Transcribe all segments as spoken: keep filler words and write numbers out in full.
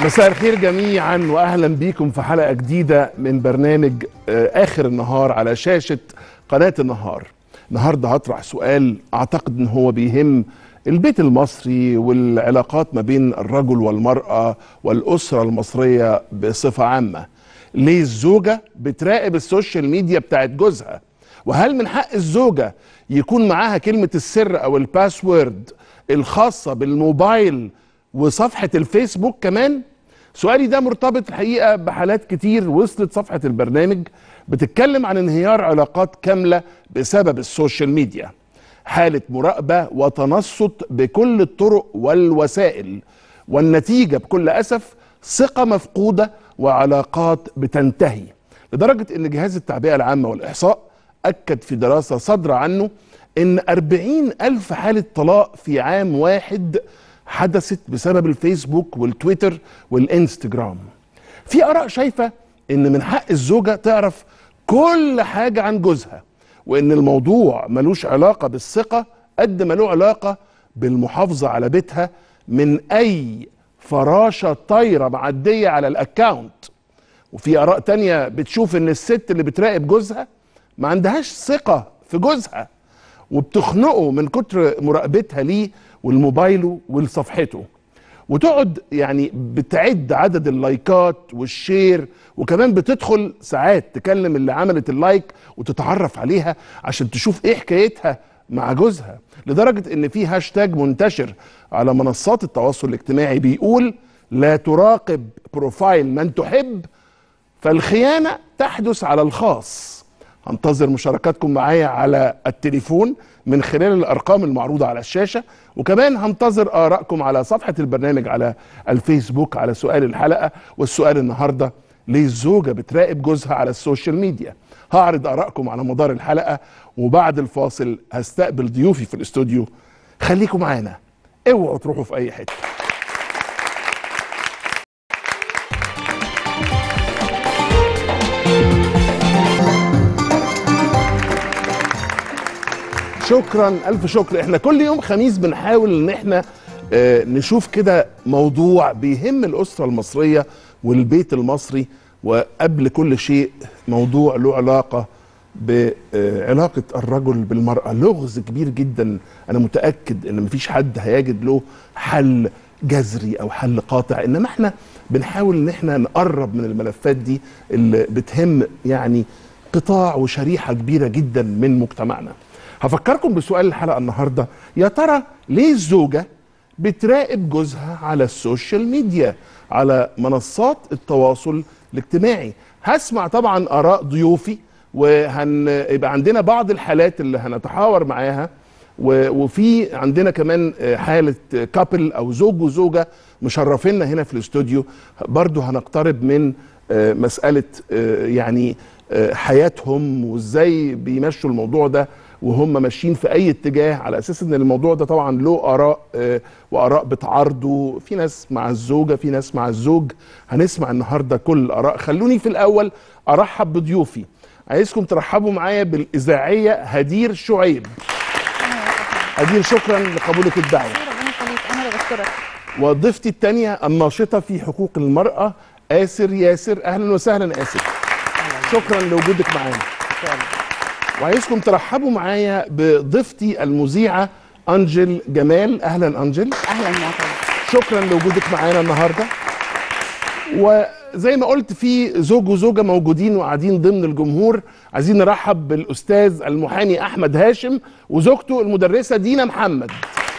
مساء الخير جميعا واهلا بيكم في حلقه جديده من برنامج اخر النهار على شاشه قناه النهار. النهارده هطرح سؤال اعتقد ان هو بيهم البيت المصري والعلاقات ما بين الرجل والمراه والاسره المصريه بصفه عامه. ليه الزوجه بتراقب السوشيال ميديا بتاعت جوزها؟ وهل من حق الزوجه يكون معاها كلمه السر او الباسورد الخاصه بالموبايل وصفحه الفيسبوك كمان؟ سؤالي ده مرتبط الحقيقه بحالات كتير وصلت صفحه البرنامج بتتكلم عن انهيار علاقات كامله بسبب السوشيال ميديا. حاله مراقبه وتنصت بكل الطرق والوسائل، والنتيجه بكل اسف ثقه مفقوده وعلاقات بتنتهي، لدرجه ان جهاز التعبئه العامه والاحصاء اكد في دراسه صادره عنه ان أربعين ألف حاله طلاق في عام واحد حدثت بسبب الفيسبوك والتويتر والانستجرام. في آراء شايفة ان من حق الزوجة تعرف كل حاجة عن جوزها، وان الموضوع ملوش علاقة بالثقة قد ما له علاقة بالمحافظة على بيتها من اي فراشة طايرة معدية على الاكاونت. وفي آراء تانية بتشوف ان الست اللي بتراقب جوزها ما عندهاش ثقة في جوزها وبتخنقه من كتر مراقبتها ليه والموبايله ولصفحته، وتقعد يعني بتعد عدد اللايكات والشير، وكمان بتدخل ساعات تكلم اللي عملت اللايك وتتعرف عليها عشان تشوف ايه حكايتها مع جوزها، لدرجة ان في هاشتاج منتشر على منصات التواصل الاجتماعي بيقول لا تراقب بروفايل من تحب فالخيانة تحدث على الخاص. هنتظر مشاركاتكم معايا على التليفون من خلال الأرقام المعروضة على الشاشة، وكمان هنتظر آرائكم على صفحة البرنامج على الفيسبوك على سؤال الحلقة. والسؤال النهاردة: ليه الزوجة بتراقب جوزها على السوشيال ميديا؟ هعرض آرائكم على مدار الحلقة، وبعد الفاصل هستقبل ضيوفي في الاستوديو. خليكم معانا، اوعوا تروحوا في أي حتة. شكرا الف شكر. احنا كل يوم خميس بنحاول ان احنا اه نشوف كده موضوع بيهم الاسره المصريه والبيت المصري، وقبل كل شيء موضوع له علاقه بعلاقه الرجل بالمراه. لغز كبير جدا، انا متاكد ان مفيش حد هيجد له حل جذري او حل قاطع، انما احنا بنحاول ان احنا نقرب من الملفات دي اللي بتهم يعني قطاع وشريحه كبيره جدا من مجتمعنا. هفكركم بسؤال الحلقة النهاردة: يا ترى ليه الزوجة بتراقب جوزها على السوشيال ميديا على منصات التواصل الاجتماعي؟ هسمع طبعا آراء ضيوفي، وهيبقى عندنا بعض الحالات اللي هنتحاور معاها، وفي عندنا كمان حالة كابل أو زوج وزوجة مشرفينا هنا في الاستوديو، برضو هنقترب من مسألة يعني حياتهم وازاي بيمشوا الموضوع ده وهم ماشيين في اي اتجاه، على اساس ان الموضوع ده طبعا له اراء آه واراء بتعارضه، في ناس مع الزوجه في ناس مع الزوج. هنسمع النهارده كل الاراء. خلوني في الاول ارحب بضيوفي. عايزكم ترحبوا معايا بالاذاعيه هدير شعيب. هدير، شكرا لقبولك الدعوه. ربنا يخليك، انا اللي بشكرك. وضيفتي الثانيه الناشطه في حقوق المراه آسر ياسر. اهلا وسهلا آسر، شكرا لوجودك معانا. وعايزكم ترحبوا معايا بضيفتي المذيعه انجل جمال. اهلا انجل. اهلا معتز، شكرا لوجودك معانا النهارده. وزي ما قلت في زوج وزوجه موجودين وقاعدين ضمن الجمهور. عايزين نرحب بالاستاذ المحامي احمد هاشم وزوجته المدرسه دينا محمد.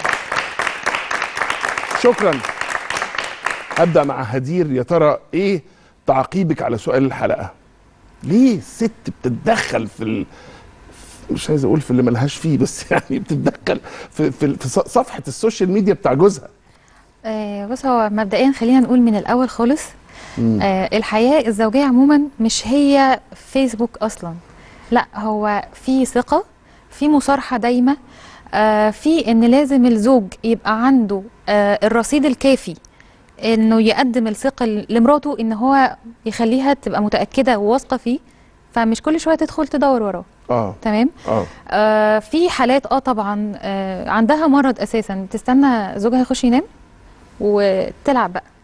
شكرا. هبدا مع هدير. يا ترى ايه تعقيبك على سؤال الحلقه؟ ليه الست بتتدخل في ال... مش عايز اقول في اللي ملهاش فيه، بس يعني بتتدخل في في, في صفحه السوشيال ميديا بتاع جوزها؟ آه بص، هو مبدئيا خلينا نقول من الاول خالص، آه الحياه الزوجيه عموما مش هي فيسبوك اصلا، لا، هو في ثقه، في مصارحه دايمه، آه في ان لازم الزوج يبقى عنده آه الرصيد الكافي انه يقدم الثقه لمراته، ان هو يخليها تبقى متاكده وواثقه فيه، فمش كل شويه تدخل تدور وراه. اه تمام. اه, آه في حالات اه طبعا آه عندها مرض اساسا، تستنى زوجها يخش ينام وتلعب بقى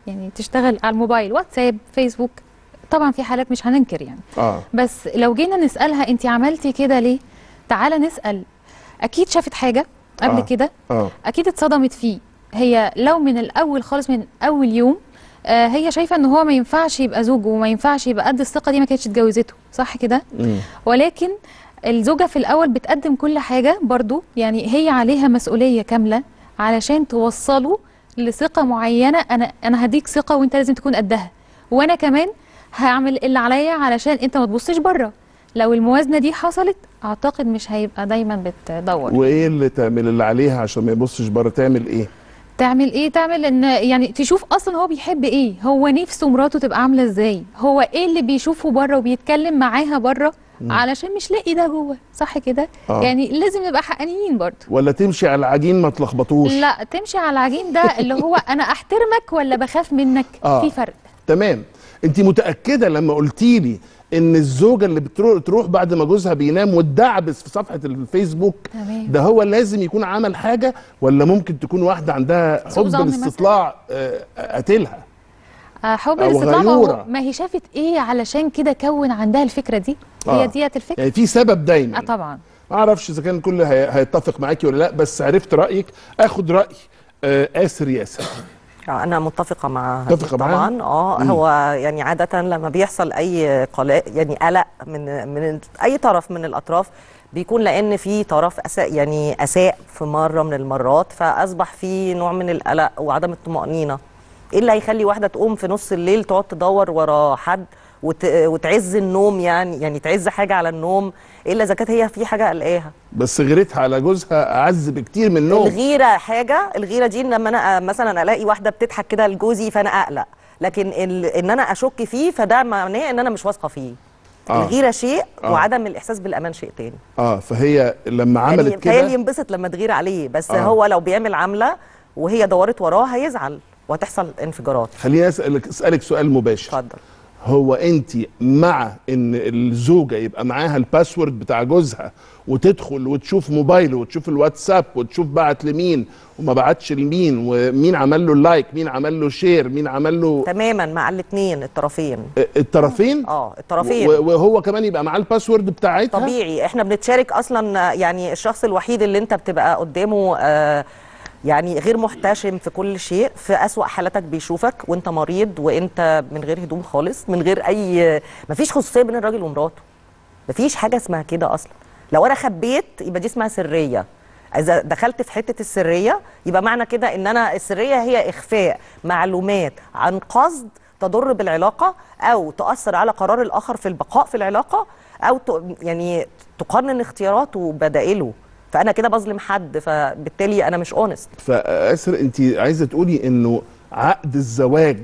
يعني تشتغل على الموبايل، واتساب، فيسبوك، طبعا في حالات مش هننكر يعني. اه بس لو جينا نسالها انت عملتي كده ليه، تعالى نسال. اكيد شافت حاجه قبل آه. كده، اه اكيد اتصدمت فيه. هي لو من الاول خالص، من اول يوم آه هي شايفه ان هو ما ينفعش يبقى زوجه وما ينفعش يبقى قد الثقه دي، ما كانتش اتجوزته، صح كده؟ مم. ولكن الزوجه في الاول بتقدم كل حاجه برضو، يعني هي عليها مسؤوليه كامله علشان توصله لثقه معينه. انا انا هديك ثقه وانت لازم تكون قدها، وانا كمان هعمل اللي عليا علشان انت ما تبصش بره. لو الموازنه دي حصلت اعتقد مش هيبقى دايما بتدور. وايه اللي تعمل اللي عليها عشان ما يبصش بره؟ تعمل ايه؟ تعمل ايه؟ تعمل ان يعني تشوف اصلا هو بيحب ايه، هو نفسه مراته تبقى عامله ازاي، هو ايه اللي بيشوفه بره وبيتكلم معاها بره، علشان مش لاقي ده جوه، صح كده؟ آه. يعني لازم نبقى حقانيين برضه. ولا تمشي على العجين ما تلخبطوش؟ لا، تمشي على العجين ده اللي هو انا احترمك ولا بخاف منك. آه. في فرق. تمام. انت متاكده لما قلتي لي ان الزوجه اللي بتروح تروح بعد ما جوزها بينام وتدعبس في صفحه الفيسبوك، تمام. ده هو لازم يكون عمل حاجه، ولا ممكن تكون واحده عندها سوء حب ظن الاستطلاع آه، قتلها؟ آه، حب أو الاستطلاع، ما هو- غيورة. ما هي شافت ايه علشان كده كون عندها الفكره دي. هي آه. ديت الفكره. يعني في سبب دايما. اه طبعا. ما اعرفش اذا كان الكل هي- هيتفق معاكي ولا لا، بس عرفت رايك. اخد راي آه، آسر ياسر. انا متفقه مع متفقة معاها؟ طبعا. اه مم. هو يعني عاده لما بيحصل اي قلق يعني قلق من من اي طرف من الاطراف، بيكون لان في طرف اساء يعني اساء في مره من المرات، فاصبح في نوع من القلق وعدم الطمانينه. ايه اللي هيخلي واحده تقوم في نص الليل تقعد تدور ورا حد وت... وتعز النوم، يعني يعني تعز حاجه على النوم، الا اذا كانت هي في حاجه قلقاها. بس غيرتها على جوزها اعز بكتير من النوم. الغيره حاجه، الغيره دي لما انا مثلا الاقي واحده بتضحك كده لجوزي فانا اقلق، لكن ال... ان انا اشك فيه فده معناه ان انا مش واثقه فيه. آه. الغيره شيء آه. وعدم الاحساس بالامان شيء تاني. اه فهي لما عملت يعني تخيل كده ينبسط لما تغير عليه، بس آه. آه. هو لو بيعمل عمله وهي دورت وراه هيزعل وهتحصل انفجارات. خليني اسالك اسالك سؤال مباشر. اتفضل. هو انت مع ان الزوجه يبقى معاها الباسورد بتاع جوزها وتدخل وتشوف موبايله وتشوف الواتساب وتشوف بعت لمين وما بعتش لمين ومين عمل له اللايك، مين عمل له شير، مين عمل له تماما مع الاثنين الطرفين. الطرفين؟ اه الطرفين. وهو كمان يبقى معاه الباسورد بتاعتها؟ طبيعي، احنا بنتشارك اصلا، يعني الشخص الوحيد اللي انت بتبقى قدامه آه يعني غير محتشم في كل شيء، في أسوأ حالاتك بيشوفك وانت مريض وانت من غير هدوم خالص، من غير اي، مفيش خصوصيه بين الراجل ومراته، مفيش حاجه اسمها كده اصلا. لو انا خبيت يبقى دي اسمها سريه. اذا دخلت في حته السريه يبقى معنى كده ان انا السريه هي اخفاء معلومات عن قصد تضر بالعلاقه او تؤثر على قرار الاخر في البقاء في العلاقه، او يعني تقنن اختياراته وبدائله، فانا كده بظلم حد، فبالتالي انا مش اونست. فآسر انت عايزه تقولي انه عقد الزواج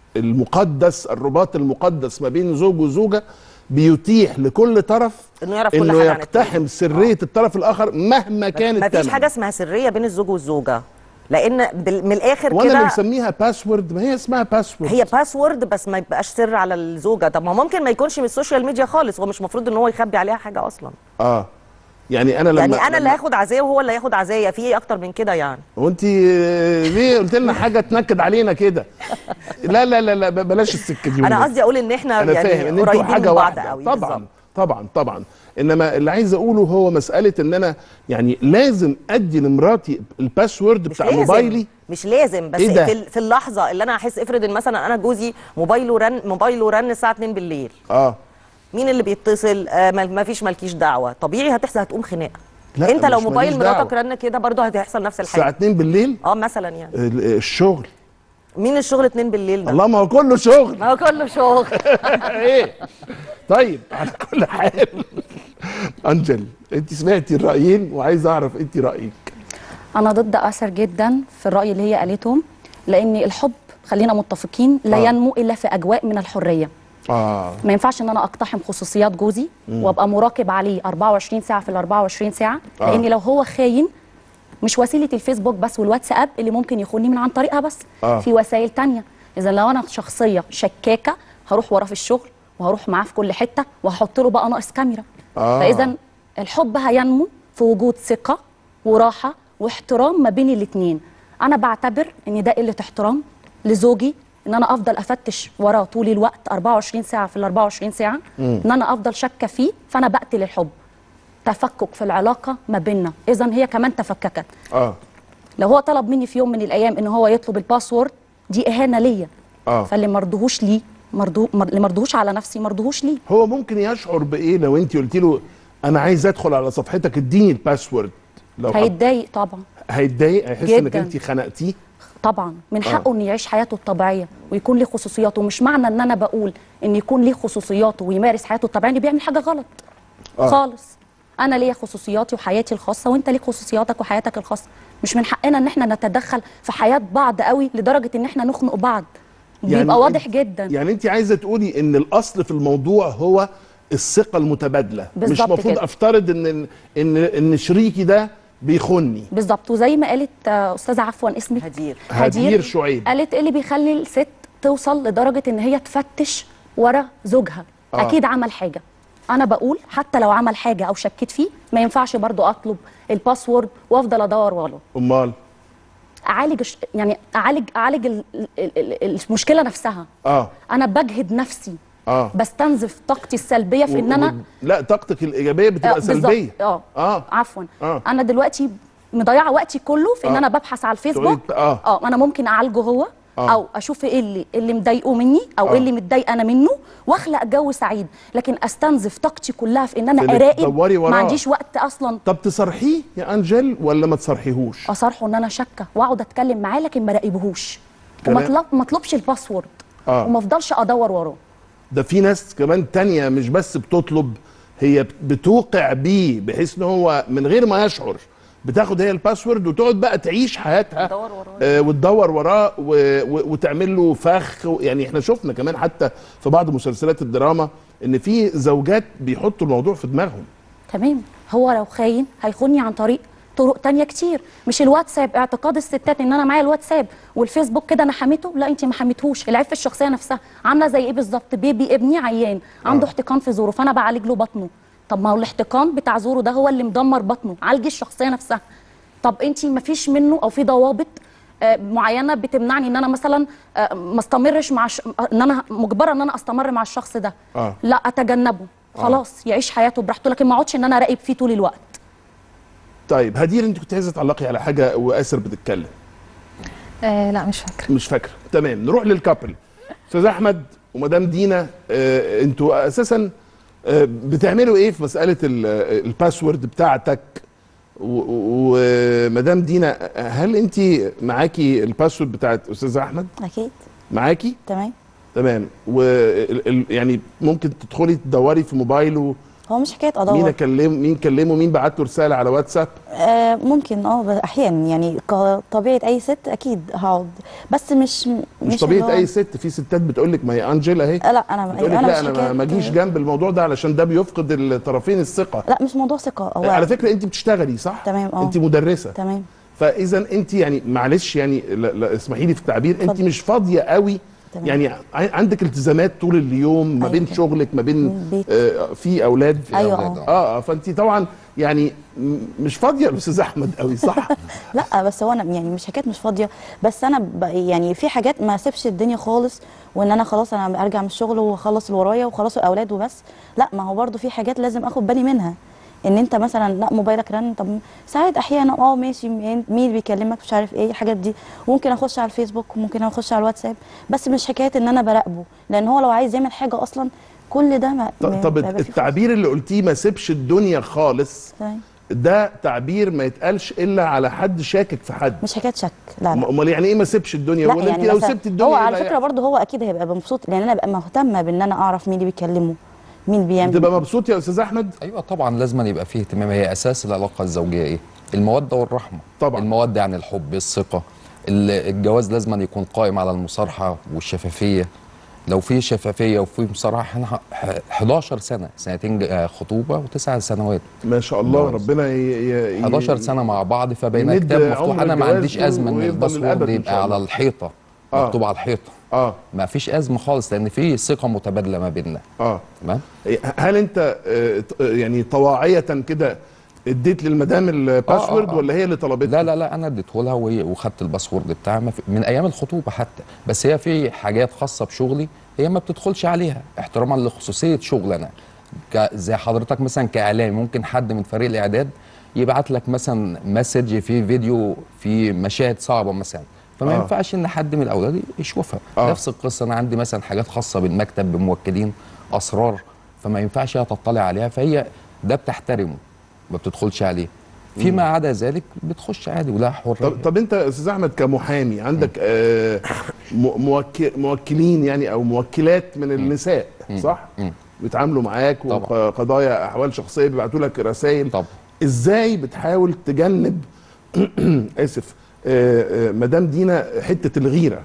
المقدس، الرباط المقدس ما بين زوج وزوجه، بيتيح لكل طرف انه يعرف كل انه حاجه عن يقتحم سريه آه. الطرف الاخر مهما كانت. ما فيش حاجه اسمها سريه بين الزوج والزوجه، لان من الاخر كده وانا اللي مسميها باسورد، ما هي اسمها باسورد. هي باسورد بس ما يبقاش سر على الزوجه. طب ما ممكن ما يكونش من السوشيال ميديا خالص، هو مش المفروض ان هو يخبي عليها حاجه اصلا. اه يعني انا لما يعني انا لما اللي هاخد عزايه وهو اللي هياخد عزايه، في ايه اكتر من كده يعني؟ وانت ليه قلت لنا حاجه تنكد علينا كده؟ لا لا لا لا بلاش السكه دي. انا قصدي اقول ان احنا أنا يعني فاهم إن قريبين حاجة من بعض واحدة. قوي. طبعا بالزبط. طبعا طبعا انما اللي عايز اقوله هو مساله ان انا يعني لازم ادي لمراتي الباسورد بتاع لازم. موبايلي. مش لازم، بس إيه في في اللحظه اللي انا احس، افرض ان مثلا انا جوزي موبايله رن موبايله رن الساعه اتنين بالليل، اه مين اللي بيتصل؟ آه ما فيش مالكيش دعوه، طبيعي هتحصل، هتقوم خناقه. لا انت لو مش موبايل ماليش مراتك دعوة. رن كده برضه هتحصل نفس الحاجه الساعه اتنين بالليل اه مثلا يعني. الشغل. مين الشغل اتنين بالليل ده؟ الله، ما هو كله شغل. ما هو كله شغل. ايه طيب على كل حال انجل، انت سمعتي الرايين وعايز اعرف انت رايك. انا ضد آسر جدا في الراي اللي هي قالته، لان الحب خلينا متفقين لا آه. ينمو الا في اجواء من الحريه. اه ما ينفعش ان انا اقتحم خصوصيات جوزي مم. وابقى مراقب عليه اربعة وعشرين ساعه في ال اربعة وعشرين ساعه، آه. لان لو هو خاين مش وسيله الفيسبوك بس والواتساب اللي ممكن يخوني من عن طريقها بس، آه. في وسائل تانية. اذا لو انا شخصيه شكاكه هروح وراه في الشغل وهروح معاه في كل حته وهحط له بقى ناقص كاميرا. آه. فاذا الحب هينمو في وجود ثقه وراحه واحترام ما بين الاثنين. انا بعتبر ان ده قله احترام لزوجي ان انا افضل افتش وراه طول الوقت أربعة وعشرين ساعه في ال أربعة وعشرين ساعه، مم. ان انا افضل شاكه فيه، فانا بقتل الحب. تفكك في العلاقه ما بيننا، اذا هي كمان تفككت. اه لو هو طلب مني في يوم من الايام ان هو يطلب الباسورد، دي اهانه ليا. اه فاللي مرضهوش ليه مرضو مر... اللي مرضهوش على نفسي مرضهوش ليه. هو ممكن يشعر بايه لو انت قلت له انا عايز ادخل على صفحتك اديني الباسورد؟ لو حب... هيتضايق طبعا. هيتضايق، هيحس انك جداً. انت خنقتيه. طبعا من آه. حقه انه يعيش حياته الطبيعيه ويكون ليه خصوصياته. مش معنى ان انا بقول ان يكون ليه خصوصياته ويمارس حياته الطبيعيه انه بيعمل حاجه غلط. آه. خالص. انا ليا خصوصياتي وحياتي الخاصه، وانت ليك خصوصياتك وحياتك الخاصه. مش من حقنا ان احنا نتدخل في حياه بعض قوي لدرجه ان احنا نخنق بعض. يعني بيبقى واضح انت- جدا. يعني انت عايزه تقولي ان الاصل في الموضوع هو الثقه المتبادله، مش بالظبط المفروض كده. افترض ان ان ان شريكي ده بيخوني. بالظبط. وزي ما قالت آه، استاذه عفوا اسمك هدير. هدير شعيب. قالت ايه اللي بيخلي الست توصل لدرجه ان هي تفتش ورا زوجها؟ آه. آه. اكيد عمل حاجه. انا بقول حتى لو عمل حاجه او شكيت فيه ما ينفعش برضو اطلب الباسورد وافضل ادور وراه. امال اعالج الش- يعني اعالج اعالج ال- ال- ال- المشكله نفسها. اه انا بجهد نفسي، اه بستنزف طاقتي السلبيه في ان و- انا و- لا طاقتك الايجابيه بتبقى آه، بالظبط. سلبيه. اه اه عفوا. آه. انا دلوقتي مضيعه وقتي كله في ان آه. انا ببحث على الفيسبوك. تقولي- آه. اه انا ممكن اعالجه هو، آه. او اشوف ايه اللي اللي مضايقه مني او آه. ايه اللي متضايقه انا منه واخلق جو سعيد. لكن استنزف طاقتي كلها في ان انا في إنك اراقب، تدوري وراه. ما عنديش وقت اصلا. طب تصرحيه يا انجل ولا ما تصرحيهوش؟ اصارحه ان انا شاكه واقعد اتكلم معاه لكن ما راقبهوش، وما كلام. اطلب ما اطلبش الباسورد. آه. وما افضلش ادور وراه. ده في ناس كمان تانية مش بس بتطلب، هي بتوقع بيه بحيث ان هو من غير ما يشعر بتاخد هي الباسورد وتقعد بقى تعيش حياتها تدور وراه. آه وتدور وراه و- و- وتعمل له فخ. يعني احنا شفنا كمان حتى في بعض مسلسلات الدراما ان في زوجات بيحطوا الموضوع في دماغهم. تمام. هو لو خاين هيخوني عن طريق طرق تانية كتير، مش الواتساب. اعتقاد الستات ان انا معايا الواتساب والفيسبوك كده انا حميته. لا، انت ما حميتهوش. العيب في الشخصيه نفسها. عامله زي ايه بالظبط؟ بيبي ابني عيان عنده آه. احتقان في زوره، فانا بعالج له بطنه. طب ما هو الاحتقان بتاع زوره ده هو اللي مدمر بطنه. عالجي الشخصيه نفسها. طب انت ما فيش منه او في ضوابط آه، معينه بتمنعني ان انا مثلا آه، ما استمرش مع ش... ان انا مجبره ان انا استمر مع الشخص ده. آه. لا، اتجنبه. خلاص يعيش حياته براحته، لكن ما اقعدش ان انا اراقب فيه طول الوقت. طيب هدير، انت كنت عايزه تعلقي على حاجه واسر بتتكلم. آه لا مش فاكره. مش فاكره. تمام، نروح للكابل. استاذ احمد ومدام دينا، آه انتوا اساسا آه بتعملوا ايه في مساله ال- آه، الباسورد بتاعتك؟ و- ومدام دينا، هل انت معاكي الباسورد بتاعت استاذ احمد؟ اكيد. معاكي؟ تمام. تمام. و يعني ممكن تدخلي تدوري في موبايله هو مش حكايه مين ادور. اكلم مين كلمه مين بعت له رساله على واتساب؟ آه ممكن اه ب- احيانا يعني كطبيعه اي ست اكيد هقعد، بس مش مش اللي طبيعه هو- اي ست. في ستات بتقول لك ما هي انجيلا اهي آه لا انا بتقول لك انا لا مش انا ما- ما حكاية- اجيش جنب الموضوع ده علشان ده بيفقد الطرفين الثقه. لا مش موضوع ثقه هو. على فكره انت بتشتغلي صح؟ تمام، اه. انت مدرسه. تمام. فاذا انت يعني معلش يعني لا لا اسمحي لي في التعبير، انت اتفضل. مش فاضيه قوي. تمام. يعني ع- عندك التزامات طول اليوم ما أيوة بين كده. شغلك ما بين البيت. آه في اولاد. ايوه أولاد، اه. اه اه فانت طبعا يعني م- مش فاضيه الاستاذ احمد قوي صح؟ لا بس هو انا يعني مش حكايه مش فاضيه، بس انا ب- يعني في حاجات ما اسيبش الدنيا خالص وان انا خلاص انا ارجع من الشغل واخلص اللي ورايا وخلاص الاولاد وبس. لا، ما هو برضو في حاجات لازم اخد بالي منها. ان انت مثلا لا موبايلك رن، طب ساعات احيانا اه ماشي مين مين بيكلمك مش عارف ايه الحاجات دي، وممكن اخش على الفيسبوك وممكن اخش على الواتساب، بس مش حكايه ان انا براقبه، لان هو لو عايز يعمل حاجه اصلا كل ده ما ط- ما- طب ما يبقى فيه التعبير اللي قلتيه ما سيبش الدنيا خالص، فرصة. ده تعبير ما يتقالش الا على حد شاكك في حد. مش حكايه شك. لا لا امال يعني ايه ما سيبش الدنيا؟ لا ولا انت يعني لو مثلا سبت الدنيا هو إيه على اللي فكره هيحصل؟ برضه هو اكيد هيبقى مبسوط، لان انا ببقى مهتمه بان انا اعرف مين اللي بيكلمه مين بيعمل. تبقى مبسوط يا استاذ احمد؟ ايوه طبعا لازم يبقى فيه اهتمام. هي اساس العلاقه الزوجيه ايه؟ الموده والرحمه. طبعا. الموده يعني الحب، الثقه. ال- الجواز لازم يكون قائم على المصارحه والشفافيه. لو في شفافيه وفي مصارحه، احنا ح- حداشر سنه، سنتين ج- آه، خطوبه وتسع سنوات، ما شاء الله جواز. ربنا ي... ي... حداشر سنه مع بعض، فبين يمد كتاب مفتوح. عمر انا ما الجواز عنديش ازمه ان ويفضل الباسورد للأبد إن شاء يبقى على الله. الحيطه، آه. مكتوب على الحيطه. اه ما فيش ازمه خالص، لان في ثقه متبادله ما بيننا. اه تمام. هل انت آه، ط- يعني طواعيه كده اديت للمدام الباسورد آه، آه. ولا هي اللي طلبته؟ لا لا لا انا اديته لها وهي- وخدت الباسورد بتاعها ما في- من ايام الخطوبه حتى. بس هي في حاجات خاصه بشغلي هي ما بتدخلش عليها احتراما لخصوصيه شغلنا. ك- زي حضرتك مثلا كاعلامي ممكن حد من فريق الاعداد يبعت لك مثلا مسج في فيديو في مشاهد صعبه مثلا، فما آه. آه. ينفعش ان حد من الاولاد يشوفها. آه. آه. نفس القصه انا عندي مثلا حاجات خاصه بالمكتب بموكلين اسرار، فما ينفعش هي تطلع عليها، فهي ده بتحترمه ما بتدخلش عليه. فيما عدا ذلك بتخش عادي ولا حريه. طب طب انت يا استاذ احمد كمحامي عندك آه م- موكل موكلين يعني او موكلات من النساء صح؟ مم. بيتعاملوا معاك طبعا. وقضايا احوال شخصيه بيبعتوا لك رسائل. طبعا. ازاي بتحاول تجنب اسف آه آه مدام دينا حته الغيره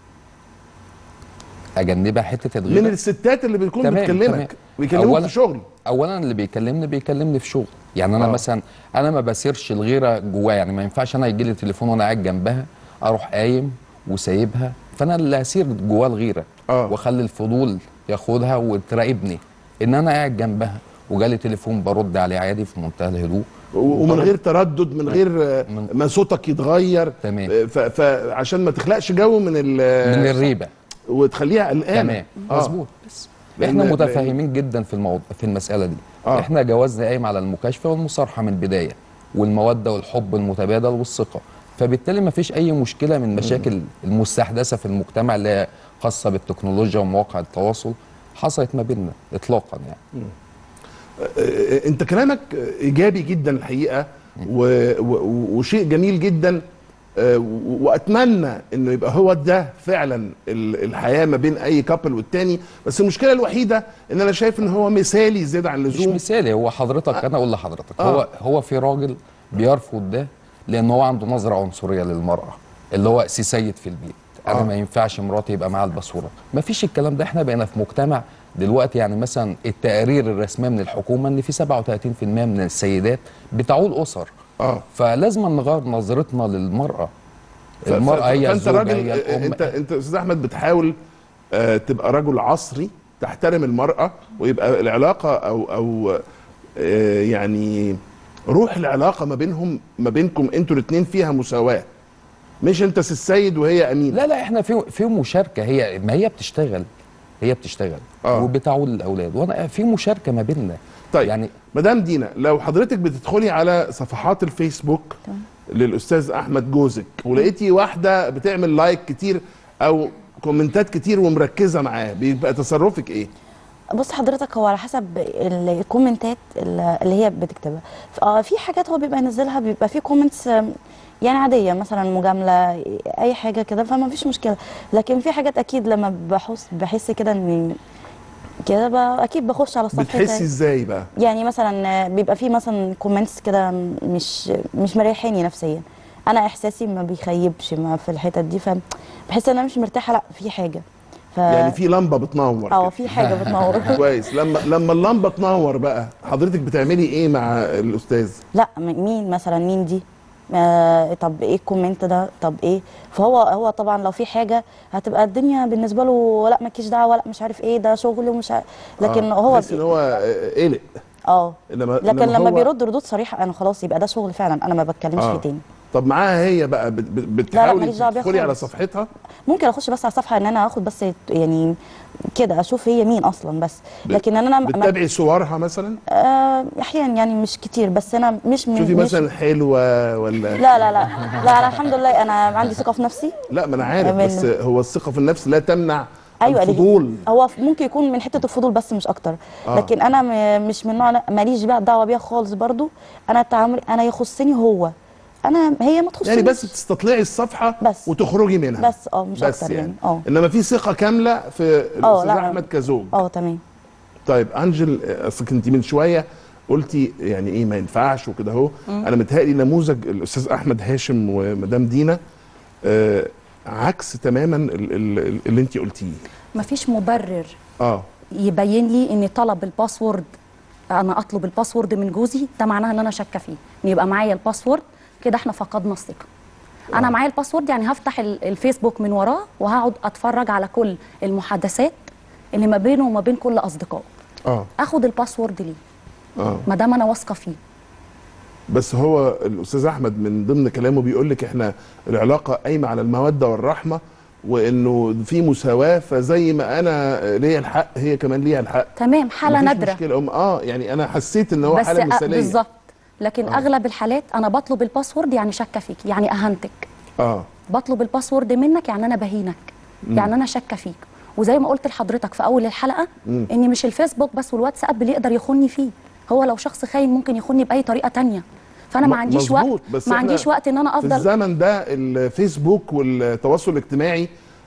اجنبها حته الغيره من الستات اللي بتكون تمام، بتكلمك تمام. بيكلموك أولاً- في شغل؟ اولا اللي بيكلمني بيكلمني في شغل، يعني انا آه. آه. مثلا انا ما بسيرش الغيره جوايا، يعني ما ينفعش انا يجي لي تليفون وانا قاعد جنبها اروح قايم وسايبها، فانا اللي هسير جواه الغيره آه. واخلي الفضول ياخدها وتراقبني. ان انا قاعد جنبها وجالي تليفون برد عليه عادي في منتهى الهدوء و- ومن غير تردد، من غير آه، من- ما صوتك يتغير. تمام. آه، ف- فعشان ما تخلقش جو من ال- من الريبه. وتخليها قلقانه. تمام آه. مظبوط. بس لأن- احنا لأن- متفاهمين جدا في الموضوع في المساله دي. آه. احنا جوازنا قايم على المكاشفه والمصارحه من البدايه، والموده والحب المتبادل والثقه، فبالتالي ما فيش اي مشكله من المشاكل المستحدثه في المجتمع اللي هي خاصه بالتكنولوجيا ومواقع التواصل حصلت ما بيننا اطلاقا يعني. آه، انت كلامك ايجابي جدا الحقيقه و... و... وشيء جميل جدا. آه، و- واتمنى انه يبقى هو ده فعلا ال- الحياه ما بين اي كابل والتاني. بس المشكله الوحيده ان انا شايف ان هو مثالي زياده عن مش اللزوم. مثالي، هو حضرتك انا اقول لحضرتك آه. هو هو في راجل بيرفض ده لان هو عنده نظره عنصريه للمراه، اللي هو سي سيد في البيت. انا آه. ما ينفعش مراتي يبقى معاها الباسوره، ما فيش الكلام ده. احنا بقينا في مجتمع دلوقتي، يعني مثلا التقارير الرسميه من الحكومه ان في سبعة وثلاثين بالمئة من السيدات بتعول اسر. اه فلازم نغير نظرتنا للمراه. ف- المراه ف- هي فانت الزوجه راجل هي آه، الام. انت انت استاذ احمد بتحاول آه، تبقى رجل عصري تحترم المراه، ويبقى العلاقه او او آه، يعني روح العلاقه ما بينهم ما بينكم انتوا الاثنين فيها مساواه، مش انت السيد وهي امين. لا لا احنا في في مشاركه، هي ما هي بتشتغل هي بتشتغل آه. وبتعول الاولاد، وانا في مشاركه ما بيننا. طيب يعني مدام دينا، لو حضرتك بتدخلي على صفحات الفيسبوك للاستاذ احمد جوزك ولقيتي واحده بتعمل لايك كتير او كومنتات كتير ومركزه معاه، بيبقى تصرفك ايه؟ بص حضرتك، هو على حسب ال- الكومنتات ال- اللي هي بتكتبها. ف- آه، في حاجات هو بيبقى ينزلها بيبقى في كومنتس يعني عاديه، مثلا مجامله اي حاجه كده، فما فيش مشكله. لكن في حاجات اكيد لما بحس بحس كده ان كده ب- اكيد بخش على الصفحه بتحسي ازاي بقى؟ يعني مثلا بيبقى في مثلا كومنتس كده مش مش مريحاني نفسيا، انا احساسي ما بيخيبش ما في الحتت دي، فبحس ان انا مش مرتاحه. لا في حاجه ف... يعني في لمبه بتنور اه كده. في حاجه بتنور. كويس. لما لما اللمبه تنور بقى حضرتك بتعملي ايه مع الاستاذ؟ لا م- مين مثلا مين دي؟ آه طب ايه الكومنت ده؟ طب ايه؟ فهو هو طبعا لو في حاجه هتبقى الدنيا بالنسبه له لا مالكيش دعوه، لا مش عارف ايه ده شغل ومش عارف. لكن آه. هو تحس ان هو آه، قلق. اه إنما لكن إنما لما هو- بيرد ردود صريحه انا خلاص يبقى ده شغل فعلا، انا ما بتكلمش آه. فيه تاني. طب معاها هي بقى بت- بت- بتحاولي ماليش دعوة بيها تدخلي على خالص. صفحتها؟ ممكن اخش بس على الصفحه ان انا اخد بس يعني كده اشوف هي مين اصلا بس، لكن انا ما بتتابعي صورها مثلا؟ آه احيانا يعني مش كتير، بس انا مش من شوفي مش مثلا حلوه ولا لا لا لا لا انا الحمد لله انا عندي ثقه في نفسي. لا ما انا عارف، من- بس هو الثقه في النفس لا تمنع ايوه الفضول. هو ممكن يكون من حته الفضول بس مش اكتر. آه. لكن انا م- مش من نوع ماليش بقى دعوه بيها خالص برضو. انا تعاملي انا يخصني هو، انا هي ما تخصنيش يعني بس تستطلعي الصفحه بس. وتخرجي منها بس اه مش بس اكتر يعني, يعني اه انما في ثقه كامله في الاستاذ لا. احمد كزوج. اه تمام. طيب انجل، اصلك انت من شويه قلتي يعني ايه ما ينفعش وكده اهو. انا متهيألي نموذج الاستاذ احمد هاشم ومدام دينا آه عكس تماما ال- ال- اللي انت قلتيه. مفيش مبرر اه يبين لي ان طلب الباسورد، انا اطلب الباسورد من جوزي، ده معناها ان انا شاكه فيه ان يبقى معايا الباسورد، كده احنا فقدنا الثقه. انا معايا الباسورد يعني هفتح ال- الفيسبوك من وراه وهقعد اتفرج على كل المحادثات اللي ما بينه وما بين كل اصدقائه. اه اخد الباسورد ليه اه ما دام انا واثقه فيه؟ بس هو الاستاذ احمد من ضمن كلامه بيقول لك احنا العلاقه قايمه على الموده والرحمه، وانه في مساواه، فزي ما انا ليا الحق هي كمان ليها الحق. تمام، حاله مفيش نادره مشكله. أم اه يعني انا حسيت ان هو بس حاله أ- مثاليه. بالظبط. لكن آه. اغلب الحالات انا بطلب الباسورد يعني شاكه فيك، يعني اهنتك. اه بطلب الباسورد منك يعني انا بهينك، يعني انا شاكه فيك. وزي ما قلت لحضرتك في اول الحلقه مم. ان مش الفيسبوك بس والواتساب اللي يقدر يخوني فيه، هو لو شخص خاين ممكن يخوني باي طريقه تانية. فانا ما م- عنديش مظبوط، وقت بس ما إحنا عنديش وقت ان انا في افضل. الزمن ده الفيسبوك والتواصل الاجتماعي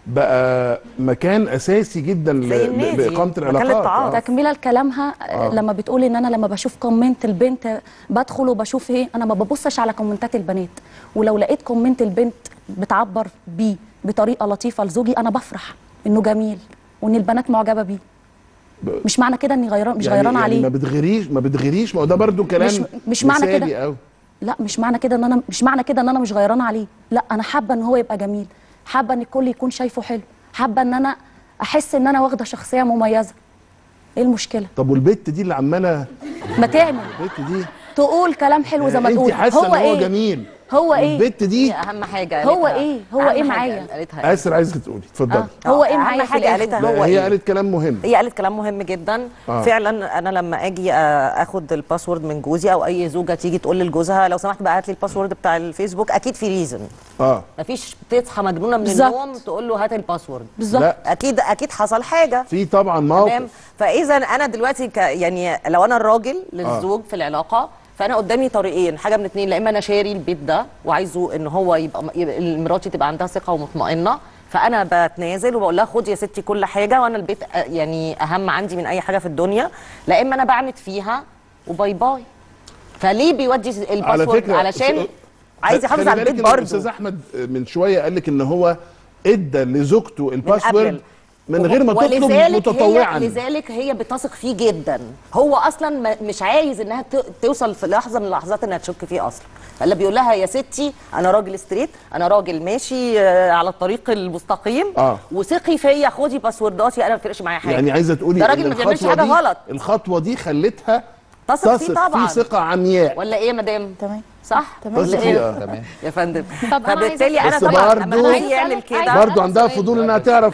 بقى مكان اساسي جدا ل- زي ل- النادي، لاقامه مكان العلاقات. للتعارف. آه. تكمله لكلامها آه. لما بتقول ان انا لما بشوف كومنت البنت بدخل وبشوف ايه، انا ما ببصش على كومنتات البنات، ولو لقيت كومنت البنت بتعبر بيه بطريقه لطيفه لزوجي انا بفرح انه جميل وان البنات معجبه بيه. ب- مش معنى كده اني غيران، مش يعني غيران يعني عليه. ما بتغيريش ما بتغيريش ما هو ده برضو كلام مش مش معنى مثالي كده أوي. لا مش معنى كده ان انا مش معنى كده ان انا مش غيرانه عليه، لا انا حابه ان هو يبقى جميل، حابه ان الكل يكون شايفه حلو، حابه ان انا احس ان انا واخده شخصيه مميزه. ايه المشكله؟ طب والبت دي اللي عماله ما تعمل البت دي تقول كلام حلو زي ما انت تقول. حاسه ان هو هو ايه جميل، هو ايه البت دي هي اهم حاجه هو قالتها. إيه؟ هو أهم إيه حاجة معايا؟ قالتها اسر عايزك تقولي اتفضلي. آه. هو آه، ايه معايا اهم في حاجه الآخر؟ قالتها لا هو هي ايه. قالت كلام مهم. هي قالت كلام مهم جدا. آه. فعلا انا لما اجي آه، اخد الباسورد من جوزي او اي زوجه تيجي تقول لجوزها لو سمحت بقى هات لي الباسورد بتاع الفيسبوك، اكيد في ريزن. اه مفيش تصحى مجنونه من بالظبط. النوم تقول له هات الباسورد. بالظبط. لا اكيد اكيد حصل حاجه. في طبعا تمام. موقف. فاذا انا دلوقتي ك يعني لو انا الراجل للزوج في العلاقه، فانا قدامي طريقين، حاجه من اتنين، لا اما انا شاري البيت ده وعايزه ان هو يبقى, يبقى مراتي تبقى عندها ثقه ومطمئنه، فانا بتنازل وبقول لها خدي يا ستي كل حاجه وانا البيت أ- يعني اهم عندي من اي حاجه في الدنيا، لا اما انا بعند فيها وباي باي. فليه بيودي على الباسورد؟ فكره علشان عايز يحافظ خلي على بالك البيت إن برضه. الاستاذ احمد من شويه قال لك ان هو ادى لزوجته الباسورد من غير ما تطلب ولذلك متطوعا. هي لذلك هي بتثق فيه جدا. هو اصلا ما- مش عايز انها ت- توصل في لحظه من اللحظات انها تشك فيه اصلا. فاللي بيقول لها يا ستي انا راجل ستريت، انا راجل ماشي آه، على الطريق المستقيم، آه. وثقي فيا، خدي باسورداتي، انا ما بيفرقش معايا حاجه. يعني عايزه تقولي ده ان راجل ما بيعملش الخطوه حاجه دي غلط. الخطوه دي خلتها تثق فيه تثق طبعا. فيه ثقه عمياء. ولا ايه يا مدام؟ تمام. صح؟ تمام. ولا تثق ايه؟ فيه آه. تمام. يا فندم. طب أنا فبالتالي عايزة انا بس طبعا برضو- لما عايزة جوزي يعمل أسألك- كده برضو عندها سؤال. فضول انها تعرف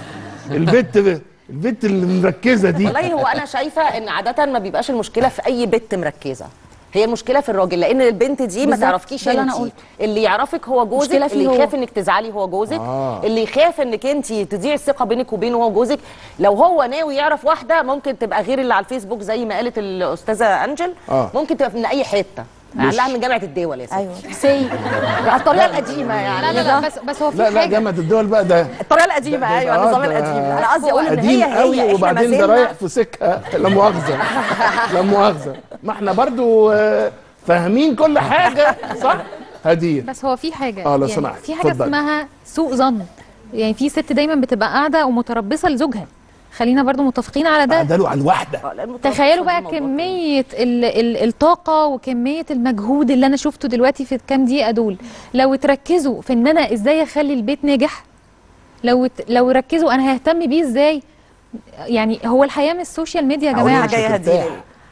البت البت اللي مركزه دي. والله هو انا شايفه ان عاده ما بيبقاش المشكله في اي بنت مركزه، هي المشكله في الراجل، لان البنت دي ما بالظبط، تعرفكيش ده اللي أنا انت. قلته. اللي يعرفك هو جوزك، المشكلة فيه اللي هو. يخاف انك تزعلي هو جوزك، آه. اللي يخاف انك انت تضيع الثقه بينك وبينه هو جوزك. لو هو ناوي يعرف واحده ممكن تبقى غير اللي على الفيسبوك زي ما قالت الاستاذه انجل، آه. ممكن تبقى من اي حته، علها من جامعه الدول يا ستي. ايوه سي على الطريقه القديمه يعني. لا لا لا بس بس هو في لا لا حاجه جامعه الدول بقى ده الطريقه القديمه، ده- ايوه ده- النظام ده القديم. انا قصدي اقول ان قديم هي قوي، هي إحنا وبعدين ما ده زلنا- رايح في سكه لا مؤاخذه لا مؤاخذه، ما احنا برضو آه، فاهمين كل حاجه صح؟ هديه. بس هو في حاجه آه، لو يعني سمحت، في حاجه اتفضلي. اسمها سوء ظن. يعني في ست دايما بتبقى قاعده ومتربصه لزوجها، خلينا برضو متفقين على ده. عدلوا على الواحده. آه، لأن المتوسط تخيلوا دي بقى موضوع كمية ال ال الطاقة وكمية المجهود اللي أنا شفته دلوقتي في الكام دقيقة دول، لو تركزوا في إن أنا إزاي أخلي البيت ناجح، لو ت- لو ركزوا أنا ههتم بيه إزاي. يعني هو الحياة مش السوشيال ميديا يا أول جماعة، حاجة يا هدية.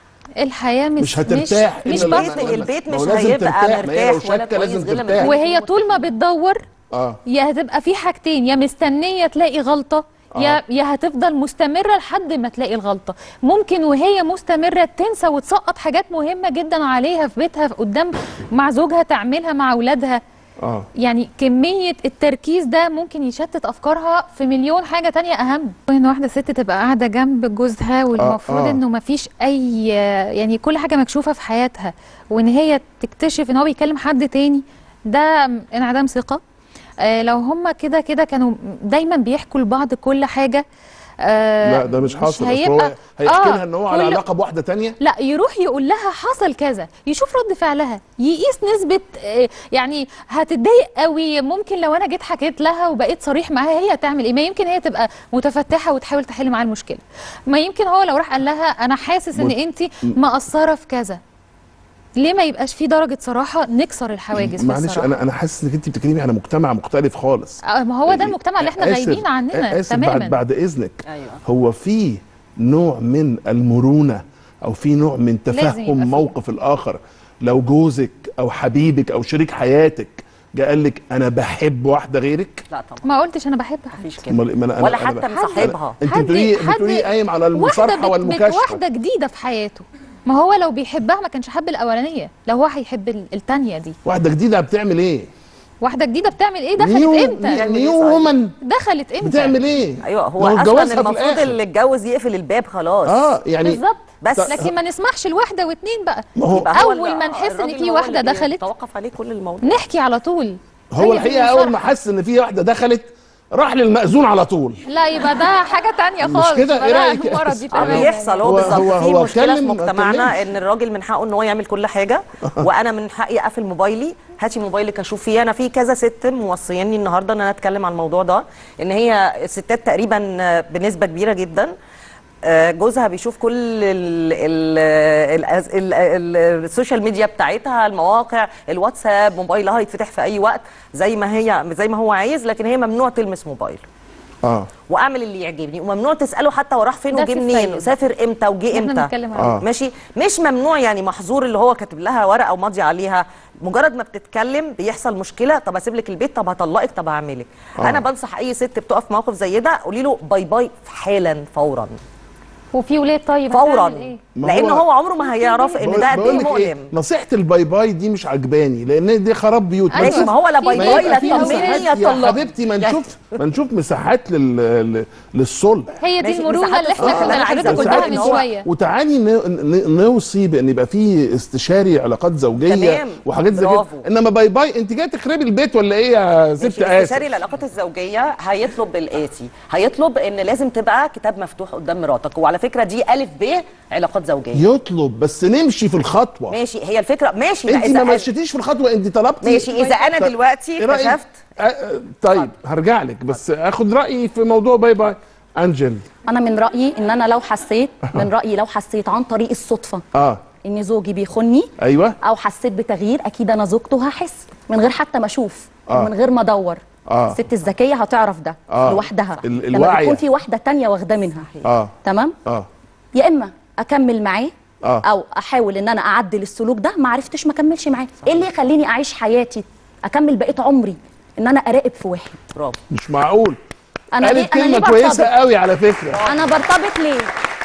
الحياة مش مش هترتاح مش, مش إلا لما- باسورد. البيت البيت ما هو مش لازم هيبقى ترتاح، ما هي لو مرتاح ولا شاكة لازم كويس غير لما ترتاح. البيت وهي يكون طول ما بتدور اه يا هتبقى في حاجتين، يا مستنية تلاقي غلطة يا يا هتفضل مستمرة لحد ما تلاقي الغلطة. ممكن وهي مستمرة تنسى وتسقط حاجات مهمة جدا عليها في بيتها قدام مع زوجها تعملها مع أولادها. اه يعني كمية التركيز ده ممكن يشتت أفكارها في مليون حاجة تانية أهم. إن واحدة ست تبقى قاعدة جنب جوزها والمفروض آه، آه. إنه مفيش أي يعني كل حاجة مكشوفة في حياتها، وإن هي تكتشف إن هو بيكلم حد تاني، ده انعدام ثقة. آه لو هم كده كده كانوا دايما بيحكوا لبعض كل حاجة، آه لا ده مش حاصل، أصل هيبقى هو هيحكي لها ان هو على كل- علاقه بواحده تانية. لا يروح يقول لها حصل كذا، يشوف رد فعلها، يقيس نسبة آه، يعني هتتضايق قوي. ممكن لو انا جيت حكيت لها وبقيت صريح معاها هي هتعمل ايه؟ ما يمكن هي تبقى متفتحة وتحاول تحل معاه المشكلة، ما يمكن هو لو راح قال لها انا حاسس ان مت- انت مقصرة في كذا. ليه ما يبقاش في درجة صراحة نكسر الحواجز في معلش الصراحة؟ انا انا حاسس انك انت بتتكلمي على مجتمع مختلف خالص. آه، ما هو ده المجتمع اللي احنا آسف- غايبين عننا آسف تماما. بعد بعد اذنك. أيوة. هو في نوع من المرونه او في نوع من لازم يبقى تفهم فيه. موقف الاخر لو جوزك او حبيبك او شريك حياتك جه قال لك انا بحب واحده غيرك؟ لا طبعا ما قلتش انا بحب حد. مفيش أمال- كده ما أنا- أنا- ولا أنا حتى بقى- مصاحبها. انت حد- بتقولي حد- بتقولي قايم على واحده المصارحه بت... بت... والمكاشفه. واحده جديده في حياته، ما هو لو بيحبها ما كانش حب الاولانيه، لو هو هيحب ال- التانيه دي. واحده جديده بتعمل ايه؟ واحده جديده بتعمل ايه؟ دخلت نيو امتى؟ نيو وومن دخلت امتى؟ بتعمل ايه؟ ايوه ما هو اصلا جوازها في المفروض الآخر. اللي اتجوز يقفل الباب خلاص. اه يعني بالظبط. بس لكن ما نسمحش لواحده واتنين بقى. ما هو يبقى هو أول اللي- ما نحس إن الراجل في هو واحدة اللي دخلت، بيتوقف عليه كل الموضوع. نحكي على طول. هو هي دي الحقيقه اول ما المصارحة. حس ان في واحده دخلت راح للمأذون على طول. لا يبقى ده حاجه تانية مش خالص. كده؟ يبقى إيه ده رأيك يا مرض أستاذ؟ دي تمام. بيحصل هو هو- بالظبط. هو- في هو مشكله في اتكلم- ما مجتمعنا اتكلمش. ان الراجل من حقه ان هو يعمل كل حاجه وانا من حقي اقفل موبايلي. هاتي موبايلك اشوف فيه. انا في كذا ست موصياني النهارده ان انا اتكلم عن الموضوع ده، ان هي ستات تقريبا بنسبه كبيره جدا آه، جوزها بيشوف كل ال ال ال ال ال السوشيال ميديا بتاعتها، المواقع، الواتساب، موبايلها يتفتح في اي وقت زي ما هي زي ما هو عايز، لكن هي ممنوع تلمس موبايل. اه واعمل اللي يعجبني، وممنوع تساله حتى هو راح فين ده وجه في منين السيد. وسافر امتى وجه احنا امتى. بنتكلم عنه. آه. ماشي، مش ممنوع يعني محظور اللي هو كاتب لها ورقه وماضي عليها، مجرد ما بتتكلم بيحصل مشكله، طب اسيب لك البيت، طب هطلقك، طب هعملك. آه. انا بنصح اي ست بتقف في موقف زي ده قولي له باي باي حالا فورا وفي ولاد طيب فورا، هتعمل ايه؟ ما لان هو- هو عمره ما هيعرف ان بقول- ده قد بقول ايه لك إيه، مؤلم. نصيحه الباي باي دي مش عجباني لان دي خراب بيوت. أيوة. ماشي، ما هو لا باي ما باي يبقى لا في طمني مساحات يا يا طلق. حبيبتي، ما نشوف ما نشوف مساحات لل... لل- للصلح. هي دي ماشي، المرونه مساحات اللي احنا الصلح كنا اللي أنا عايزة حضرتك أقولها قلتها إن من هو- شويه. وتعالي ن- ن- نوصي بان يبقى في استشاري علاقات زوجيه تمام، وحاجات زي كده. برافو. انما باي باي انت جايه تخربي البيت ولا ايه يا ست ماشي، اسف؟ استشاري العلاقات الزوجيه هيطلب الاتي، هيطلب ان لازم تبقى كتاب مفتوح قدام مراتك، وعلى فكره دي الف ب علاقات زوجيه. يطلب بس نمشي في الخطوه. ماشي، هي الفكره ماشي. انت لا، ما إذا- مشيتيش في الخطوه، انت طلبتي. ماشي، اذا انا طب دلوقتي إيه رأيك؟ اكتشفت. آه، آه، طيب هرجع لك بس اخد رايي في موضوع باي باي. انجل. انا من رايي ان انا لو حسيت من رايي لو حسيت عن طريق الصدفه اه ان زوجي بيخوني ايوه او حسيت بتغيير، اكيد انا زوجته هحس من غير حتى ما اشوف آه. ومن غير ما ادور. آه. الست الذكيه هتعرف ده آه. لوحدها ال- لما الواعية. بيكون في واحده تانية واخده منها. اه تمام. اه يا اما اكمل معاه آه. او احاول ان انا اعدل السلوك ده، ما عرفتش ما اكملش معاه. ايه اللي يخليني اعيش حياتي اكمل بقيه عمري ان انا اراقب في واحد؟ برافو. مش معقول. انا ليه قالت انا ليه كلمه كويسه برتبط؟ قوي على فكره. انا برتبط ليه؟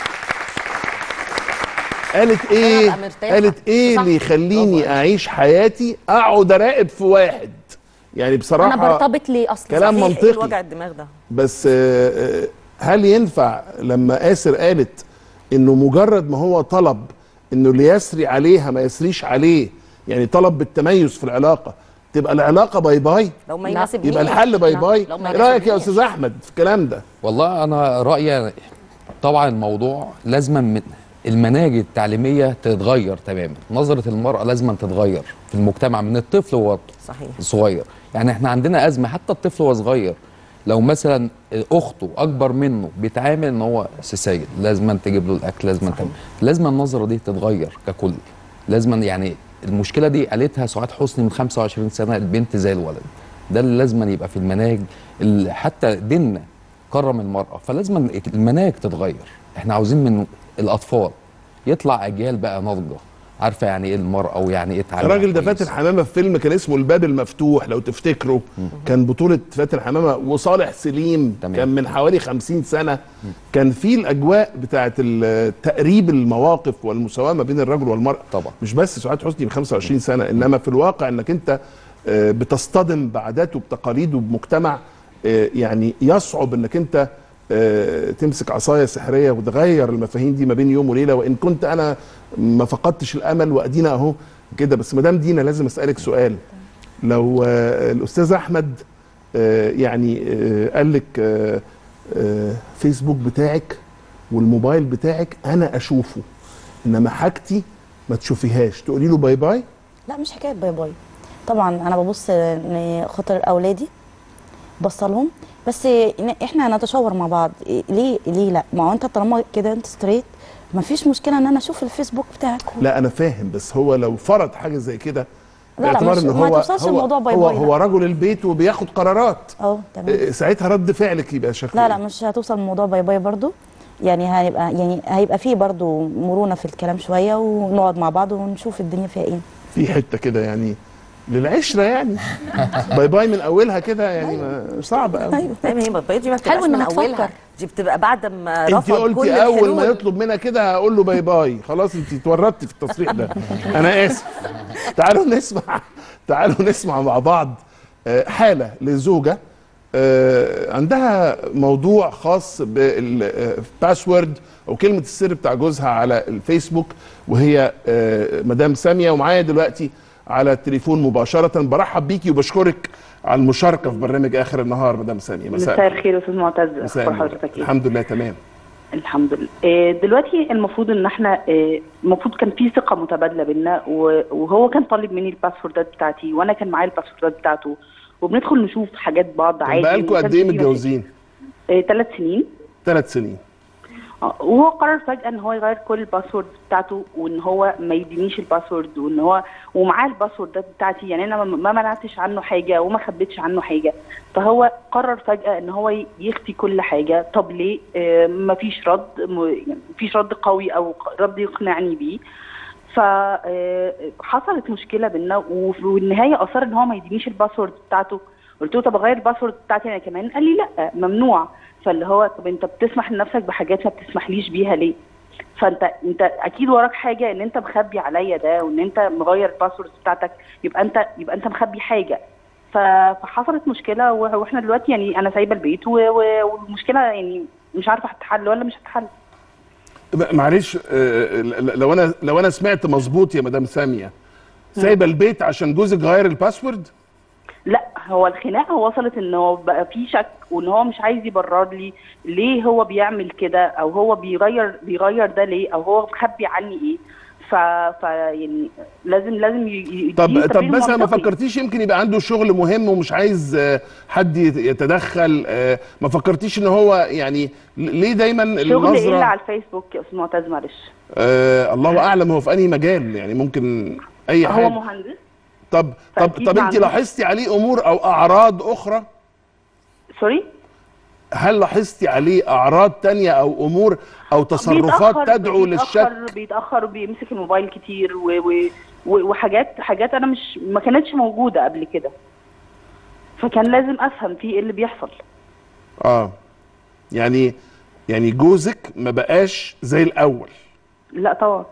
قالت ايه؟ أبقى مرتاحة. قالت ايه صح. اللي برافو يخليني عليك. اعيش حياتي اقعد اراقب في واحد؟ يعني بصراحه انا برتبط ليه اصلا؟ كلام صحيح، منطقي. ايه وجع الدماغ ده؟ بس آه، آه، هل ينفع لما آسر قالت انه مجرد ما هو طلب انه اللي يسري عليها ما يسريش عليه، يعني طلب بالتميز في العلاقه، تبقى العلاقه باي باي؟ لو ما لا. يناسبنيش. يبقى الحل باي لا. باي؟ لو ما ايه رايك يا يناسبنيش. استاذ احمد في الكلام ده؟ والله انا رايي طبعا الموضوع لازم من المناهج التعليميه تتغير تماما، نظره المراه لازم تتغير في المجتمع من الطفل وهو صحيح. صغير. يعني احنا عندنا ازمه حتى الطفل وهو صغير، لو مثلا اخته اكبر منه بيتعامل ان هو سيد، لازم تجيب له الاكل، لازم تعمل، لازم النظره دي تتغير ككل. لازم يعني المشكله دي قالتها سعاد حسني من خمسة وعشرين سنه، البنت زي الولد. ده اللي لازم يبقى في المناهج، ال- حتى ديننا كرم المراه، فلازم المناهج تتغير. احنا عاوزين من الاطفال يطلع اجيال بقى ناضجه عارفه يعني ايه المراه ويعني ايه تعامل. الراجل ده فاتن حمامه في فيلم كان اسمه الباب المفتوح لو تفتكروا، كان بطوله فاتن حمامه وصالح سليم. تمام. كان من حوالي خمسين سنه. كان في الاجواء بتاعه تقريب المواقف والمساواه ما بين الرجل والمراه. طبعا. مش بس سعاد حسني من خمسة وعشرين سنه، انما في الواقع انك انت آه، بتصطدم بعادات وبتقاليد وبمجتمع آه، يعني يصعب انك انت آه، تمسك عصايه سحريه وتغير المفاهيم دي ما بين يوم وليله. وان كنت انا ما فقدتش الامل وادينا اهو كده. بس مدام دينا لازم اسالك سؤال. لو آه، الاستاذ احمد آه، يعني آه، قال لك آه، آه، فيسبوك بتاعك والموبايل بتاعك انا اشوفه انما حاجتي ما تشوفيهاش، تقولي له باي باي؟ لا مش حكايه باي باي. طبعا انا ببص لخاطر اولادي، بصلهم، بس إن احنا نتشاور مع بعض. ليه ليه لا؟ ما هو انت طالما كده انت ستريت، ما فيش مشكله ان انا اشوف الفيسبوك بتاعك. لا انا فاهم، بس هو لو فرض حاجه زي كده لا لا باعتبار مش ان ما هو توصلش هو الموضوع باي هو, باي. هو لا. رجل البيت وبياخد قرارات. اه تمام. آه، ساعتها رد فعلك يبقى شكله لا لا إيه؟ مش هتوصل الموضوع باي باي برضو. يعني هيبقى يعني هيبقى فيه برضو مرونه في الكلام شويه، ونقعد مع بعض ونشوف الدنيا فيها ايه. في حته كده يعني للعشره يعني باي باي من اولها كده يعني صعب قوي. ايوه ما هي باي باي دي ما بتبقاش حلو من إنها اولها، تفكر. دي بتبقى بعد ما انت رفض كل قلتي اول ما الحلول. يطلب منها كده هقول له باي باي، خلاص انت اتورطتي في التصريح ده. انا اسف. تعالوا نسمع تعالوا نسمع مع بعض حاله لزوجه عندها موضوع خاص بالباسورد او كلمه السر بتاع جوزها على الفيسبوك، وهي مدام ساميه، ومعايا دلوقتي على التليفون مباشره. برحب بيكي وبشكرك على المشاركه في برنامج اخر النهار مدام ساميه. مساء الخير يا استاذ معتز، مساء حضرتك؟ الحمد لله تمام. الحمد لله. دلوقتي المفروض ان احنا المفروض كان في ثقه متبادله بينا، وهو كان طالب مني الباسوردات بتاعتي وانا كان معايا الباسوردات بتاعته، وبندخل نشوف حاجات بعض عادي. بقالكم قد ايه متجوزين؟ ثلاث سنين. ثلاث سنين. وهو قرر فجأة ان هو يغير كل الباسورد بتاعته، وان هو ما يدينيش الباسورد، وان هو ومعاه الباسوردات بتاعتي، يعني انا ما منعتش عنه حاجة وما خبيتش عنه حاجة. فهو قرر فجأة ان هو يخفي كل حاجة. طب ليه؟ آه مفيش رد، مفيش رد قوي او رد يقنعني بيه. فحصلت مشكلة بينا، والنهاية اصر ان هو ما يدينيش الباسورد بتاعته. قلت له طب اغير الباسورد بتاعتي انا كمان، قال لي لا ممنوع. فاللي هو طب انت بتسمح لنفسك بحاجات ما بتسمحليش بيها ليه؟ فانت انت اكيد وراك حاجه ان انت مخبي عليا ده، وان انت مغير الباسورد بتاعتك، يبقى انت يبقى انت مخبي حاجه. فحصلت مشكله، واحنا دلوقتي يعني انا سايبه البيت، والمشكله يعني مش عارفه هتتحل ولا مش هتتحل. معلش لو انا لو انا سمعت مظبوط يا مدام ساميه، سايبه البيت عشان جوزك غير الباسورد؟ لا، هو الخناقه وصلت ان هو بقى في شك، وان هو مش عايز يبرر لي ليه هو بيعمل كده، او هو بيغير بيغير ده ليه، او هو مخبي عني ايه. ف... ف يعني لازم لازم ي... طب طب مثلا ما فكرتيش يمكن يبقى عنده شغل مهم ومش عايز حد يتدخل؟ ما فكرتيش ان هو يعني ليه دايما النظره شغل ايه على الفيسبوك يا استاذ معتز؟ معلش. آه الله اعلم هو في انهي مجال، يعني ممكن اي حاجه. هو مهندس. طب طب طب انت لاحظتي عليه امور او اعراض اخرى؟ سوري؟ هل لاحظتي عليه اعراض تانية او امور او تصرفات بيتأخر تدعو بيتأخر للشك؟ بيتاخر وبيمسك الموبايل كتير، و و وحاجات حاجات انا مش ما كانتش موجوده قبل كده. فكان لازم افهم في ايه اللي بيحصل. اه يعني يعني جوزك ما بقاش زي الاول؟ لا طبعا.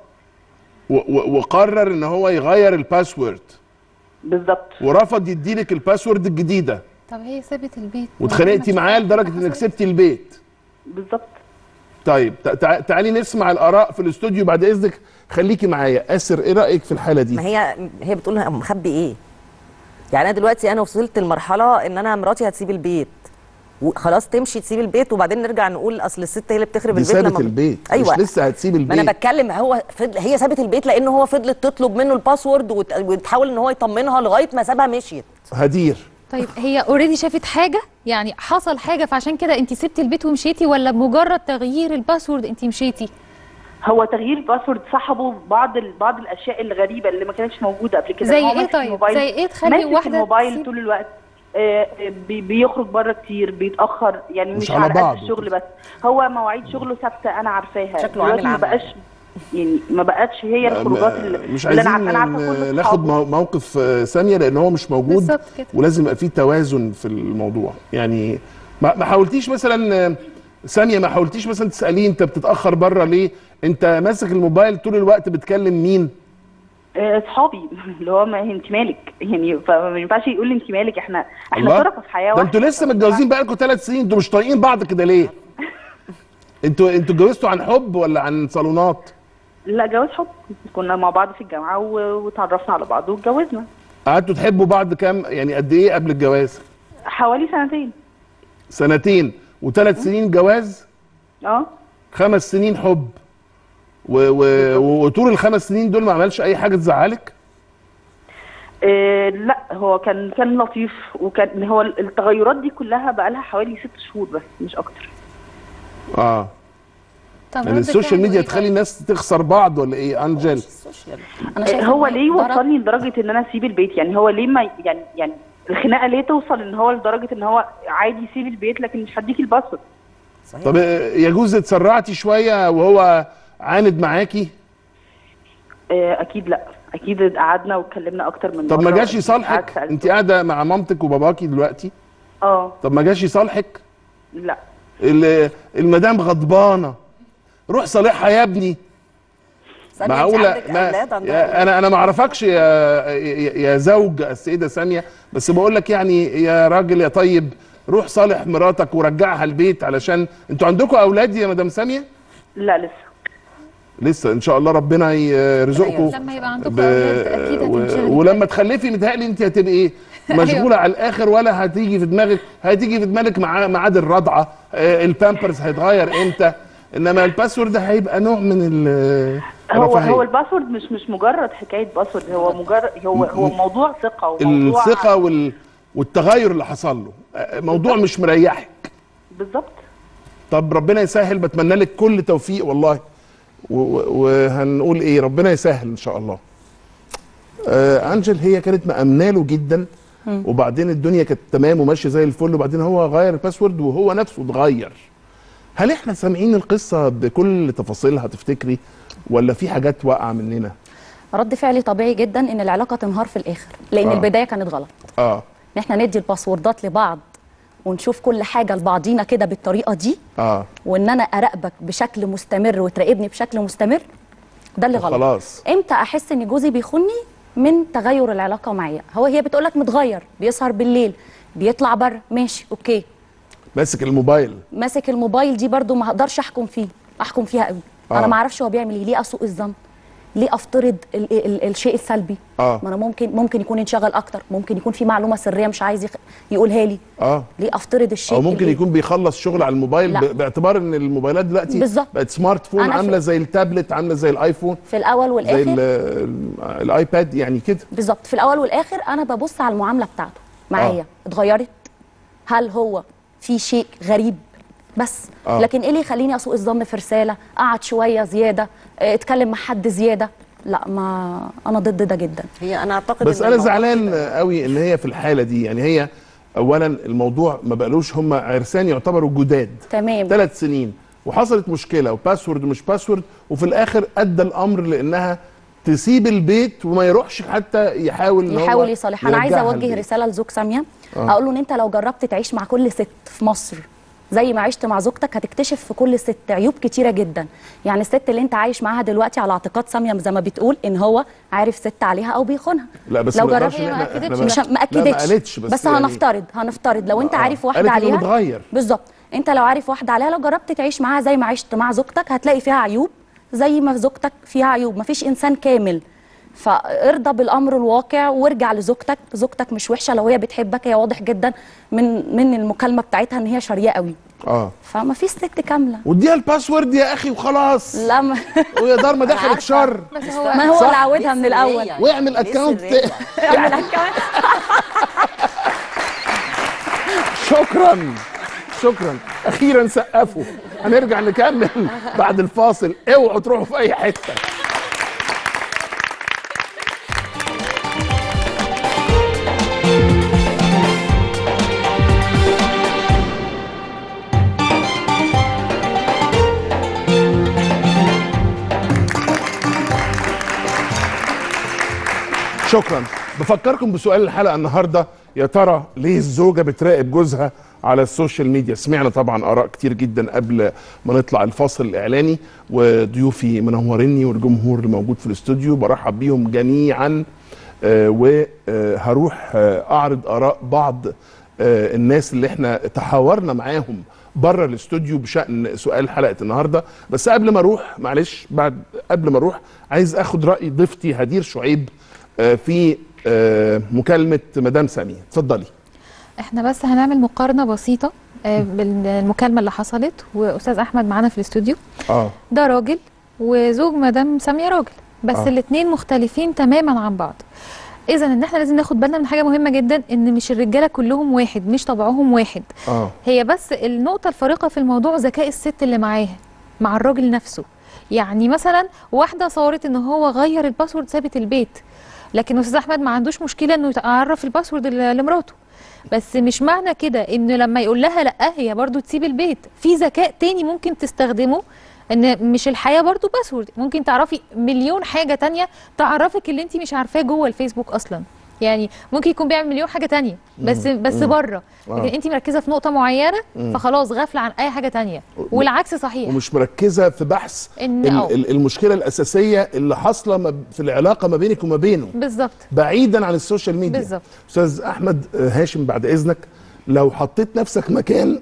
وقرر ان هو يغير الباسورد. بالظبط. ورفض يديلك الباسورد الجديده. طب هي سابت البيت واتخانقتي معاه لدرجه انك سبتي البيت. بالظبط. طيب تعالي نسمع الاراء في الاستوديو بعد اذنك. خليكي معايا. اسر، ايه رايك في الحاله دي؟ ما هي هي بتقول مخبي ايه؟ يعني انا دلوقتي انا وصلت لمرحله ان انا مراتي هتسيب البيت وخلاص، تمشي تسيب البيت، وبعدين نرجع نقول اصل الست هي اللي بتخرب البيت. سابت البيت. ايوه مش لسه هتسيب البيت. ما انا بتكلم، هو فضل هي سابت البيت لان هو فضلت تطلب منه الباسورد وتحاول ان هو يطمنها لغايه ما سابها مشيت. هدير، طيب هي اوريدي شافت حاجه، يعني حصل حاجه فعشان كده انت سبتي البيت ومشيتي، ولا مجرد تغيير الباسورد انت مشيتي؟ هو تغيير الباسورد صاحبه بعض بعض الاشياء الغريبه اللي ما كانتش موجوده قبل كده. زي ايه طيب؟ زي ايه تخلي واحده الموبايل طول الوقت، آه بيخرج بره كتير، بيتاخر، يعني مش, مش على قد الشغل بس، هو مواعيد شغله ثابته انا عارفاها. شكله عامل ما بقاش يعني ما بقتش هي الخروجات اللي مش عايزين اللي انا عارفه. انا عارفه ناخد موقف ثانيه لان هو مش موجود، ولازم يبقى في توازن في الموضوع. يعني ما حاولتيش مثلا ثانيه، ما حاولتيش مثلا تساليه انت بتتاخر بره ليه؟ انت ماسك الموبايل طول الوقت بتكلم مين؟ اصحابي. اللي هو ما انت مالك، يعني فما ينفعش يقول لي انت مالك، احنا احنا شركاء في حياه واحده. ده انتوا لسه متجوزين بقالكم ثلاث سنين، انتوا مش طايقين بعض كده ليه؟ انتوا انتوا اتجوزتوا عن حب ولا عن صالونات؟ لا جواز حب، كنا مع بعض في الجامعه وتعرفنا على بعض واتجوزنا. قعدتوا تحبوا بعض كام يعني قد ايه قبل الجواز؟ حوالي سنتين. سنتين وثلاث سنين جواز؟ اه خمس سنين حب. و... و... وطول الخمس سنين دول ما عملش اي حاجه تزعلك؟ إيه لا، هو كان كان لطيف، وكان هو التغيرات دي كلها بقى لها حوالي ست شهور بس مش اكتر. اه يعني السوشيال ميديا تخلي الناس تخسر بعض ولا ايه انجل؟ انا شايفه هو ليه وصلني لدرجه ان انا اسيب البيت؟ يعني هو ليه ما يعني يعني الخناقه ليه توصل ان هو لدرجه ان هو عادي يسيب البيت لكن مش هديكي الباسورد؟ طب يجوز اتسرعتي شويه وهو عاند معاكي؟ اكيد لا، اكيد قعدنا واتكلمنا اكتر من طب ما مرة. جاش يصالحك؟ سألته. انت قاعده مع مامتك وباباكي دلوقتي. اه طب ما جاش يصالحك؟ لا ال- المدام غضبانه، روح صالحها يا ابني. سامية، معقوله؟ انت عندك ما اولاد عندها يا أولاد؟ انا انا ما اعرفكش يا يا يا زوج السيده ساميه، بس بقول لك يعني يا راجل يا طيب، روح صالح مراتك ورجعها البيت، علشان انتوا عندكم اولاد يا مدام ساميه؟ لا لسه. لسه ان شاء الله ربنا يرزقكم. لما يبقى عندكم ب... اولاد اكيد و... هتنشغلي. ولما تخلفي متهيألي انت هتبقي ايه؟ مشغوله على الاخر، ولا هتيجي في دماغك هتيجي في دماغك مع ميعاد الرضعه، آه، البامبرز هيتغير امتى، انما الباسورد هيبقى نوع من ال هو الرفاهية. هو الباسورد مش مش مجرد حكايه باسورد، هو مجرد هو هو موضوع ثقه وموضوع الثقه وال... والتغير اللي حصل له، آه، موضوع مش مريحك. بالظبط. طب ربنا يسهل، بتمنى لك كل توفيق والله، و... و... وهنقول ايه، ربنا يسهل ان شاء الله. آه انجل هي كانت مأمنه له جدا، وبعدين الدنيا كانت تمام وماشيه زي الفل، وبعدين هو غير الباسورد وهو نفسه اتغير. هل احنا سامعين القصه بكل تفاصيلها تفتكري، ولا في حاجات واقعه مننا؟ رد فعلي طبيعي جدا ان العلاقه تنهار في الاخر، لان آه. آه. البدايه كانت غلط. اه ان احنا ندي الباسوردات لبعض ونشوف كل حاجه لبعضينا كده بالطريقه دي، اه وان انا اراقبك بشكل مستمر وتراقبني بشكل مستمر، ده اللي غلط. خلاص. امتى احس ان جوزي بيخوني؟ من تغير العلاقه معايا. هو هي بتقول لك متغير، بيسهر بالليل، بيطلع بره، ماشي اوكي. ماسك الموبايل. ماسك الموبايل دي برضو ما هقدرش احكم فيه، احكم فيها قوي. آه. انا ما اعرفش هو بيعمل ايه، ليه اسوء الظن؟ ليه افترض ال ال الشيء السلبي؟ آه. ما انا ممكن ممكن يكون انشغل اكتر، ممكن يكون في معلومه سريه مش عايز يخ... يقولها لي. اه ليه افترض الشيء او ممكن ال- يكون بيخلص شغل على الموبايل، لا. ب... باعتبار ان الموبايلات دلوقتي بالظبط. بقت سمارت فون، أنا في- عامله زي التابلت، عامله زي الايفون، في الاول زي والاخر ال- ال- الايباد يعني كده. بالظبط. في الاول والاخر انا ببص على المعامله بتاعته معايا، آه. اتغيرت؟ هل هو في شيء غريب؟ بس آه. لكن ايه اللي يخليني اسوء الظن في رساله؟ قعد شويه زياده، اه، اتكلم مع حد زياده؟ لا، ما انا ضد ده جدا. هي انا اعتقد بس إن انا الموضوع زعلان كده. قوي ان هي في الحاله دي، يعني هي اولا الموضوع ما بقالوش، هم عرسان يعتبروا جداد تمام. ثلاث سنين، وحصلت مشكله وباسورد ومش باسورد، وفي الاخر ادى الامر لانها تسيب البيت وما يروحش حتى يحاول ان هو يحاول يصالح. انا عايزه يرجعها اوجه البيت. رساله لزوج ساميه، آه. اقول له ان انت لو جربت تعيش مع كل ست في مصر زي ما عشت مع زوجتك، هتكتشف في كل ست عيوب كتيره جدا. يعني الست اللي انت عايش معاها دلوقتي على اعتقاد ساميه زي ما بتقول ان هو عارف ست عليها او بيخونها. لا بس لو ما نقدرش جربت- إن هي ما إحنا- أكدتش إحنا مش ما لا، اكدتش ما قالتش، بس, بس يعني هنفترض هنفترض لو انت آه. عارف واحده قالت إنه عليها متغير. بالظبط. انت لو عارف واحده عليها، لو جربت تعيش معاها زي ما عشت مع زوجتك، هتلاقي فيها عيوب زي ما زوجتك فيها عيوب. مفيش انسان كامل، فارضى بالامر الواقع وارجع لزوجتك. زوجتك مش وحشه، لو هي بتحبك، هي واضح جدا من من المكالمه بتاعتها ان هي شاريه قوي، اه فما فيش ست كامله. واديها الباسورد يا اخي وخلاص، لا ما, ويا دار ما دخلك شر، بس هو ما هو صح. اللي عودها من الاول. يعني. واعمل ليه اكونت. سرية؟ اعمل أكاونت. شكرا شكرا، اخيرا سقفوا. هنرجع نكمل بعد الفاصل، اوعوا تروحوا في اي حته. شكرا. بفكركم بسؤال الحلقه النهارده، يا ترى ليه الزوجه بتراقب جوزها على السوشيال ميديا؟ سمعنا طبعا اراء كتير جدا قبل ما نطلع الفاصل الاعلاني، وضيوفي منوريني والجمهور اللي موجود في الاستوديو برحب بيهم جميعا، آه وهروح آه اعرض اراء بعض آه الناس اللي احنا تحاورنا معاهم بره الاستوديو بشان سؤال حلقه النهارده. بس قبل ما اروح، معلش، بعد قبل ما اروح عايز اخد راي ضيفتي هدير شعيب آه في آه مكالمه مدام ساميه. اتفضلي. احنا بس هنعمل مقارنه بسيطه آه، بالمكالمه اللي حصلت، واستاذ احمد معانا في الاستوديو. اه ده راجل وزوج مدام ساميه راجل، بس آه. الاثنين مختلفين تماما عن بعض. اذا ان احنا لازم ناخد بالنا من حاجه مهمه جدا، ان مش الرجاله كلهم واحد، مش طبعهم واحد. اه هي بس النقطه الفارقه في الموضوع ذكاء الست اللي معاها مع الراجل نفسه. يعني مثلا واحده صورت ان هو غير الباسورد سابت البيت، لكن استاذ احمد ما عندوش مشكله انه يعرف الباسورد ل- لمراته. بس مش معنى كده انه لما يقول لها لا هي برضو تسيب البيت. في ذكاء تاني ممكن تستخدمه ان مش الحياه برضو باسورد، ممكن تعرفي مليون حاجه تانية تعرفك اللي انت مش عارفاه جوه الفيسبوك اصلا. يعني ممكن يكون بيعمل مليون حاجه تانية بس مم. بس مم. بره، آه. لكن انت مركزه في نقطه معينه مم. فخلاص غافله عن اي حاجه تانية، والعكس صحيح. ومش مركزه في بحث إن ال- أو. ال- المشكله الاساسيه اللي حاصله ما ب- في العلاقه ما بينك وما بينه، بالظبط بعيدا عن السوشيال ميديا. بالظبط. استاذ احمد آه، هاشم، بعد اذنك، لو حطيت نفسك مكان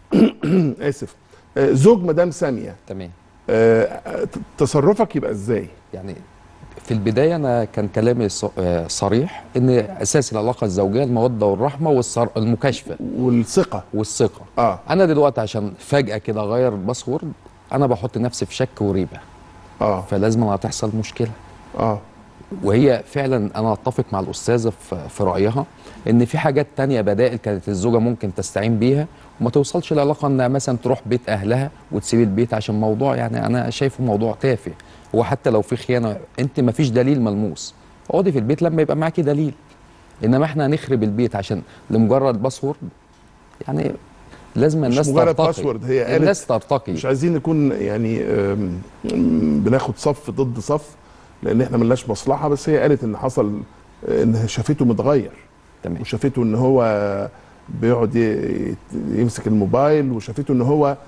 اسف آه، زوج مدام ساميه، تمام. آه، تصرفك يبقى ازاي؟ يعني في البدايه انا كان كلامي ص- آه، صريح ان اساس العلاقه الزوجيه الموده والرحمه والمكاشفه والثقه والثقه. اه انا دلوقتي عشان فجاه كده اغير الباسورد انا بحط نفسي في شك وريبه، اه فلازم هتحصل مشكله. اه وهي فعلا انا اتفق مع الاستاذه في في رايها ان في حاجات تانية بدائل كانت الزوجه ممكن تستعين بيها وما توصلش العلاقه انها مثلا تروح بيت اهلها وتسيب البيت عشان موضوع، يعني انا شايفه موضوع تافه. وحتى لو في خيانه انت ما فيش دليل ملموس، اقعدي في البيت لما يبقى معاكي دليل. انما احنا نخرب البيت عشان لمجرد باسورد، يعني لازم مش الناس مجرد ترتقي. باسورد، هي قالت الناس ترتقي. مش عايزين نكون يعني آم، آم، بناخد صف ضد صف لان احنا ملناش مصلحه، بس هي قالت ان حصل آه، ان شافته متغير، تمام. وشافته ان هو بيقعد ي- يمسك الموبايل، وشافته ان هو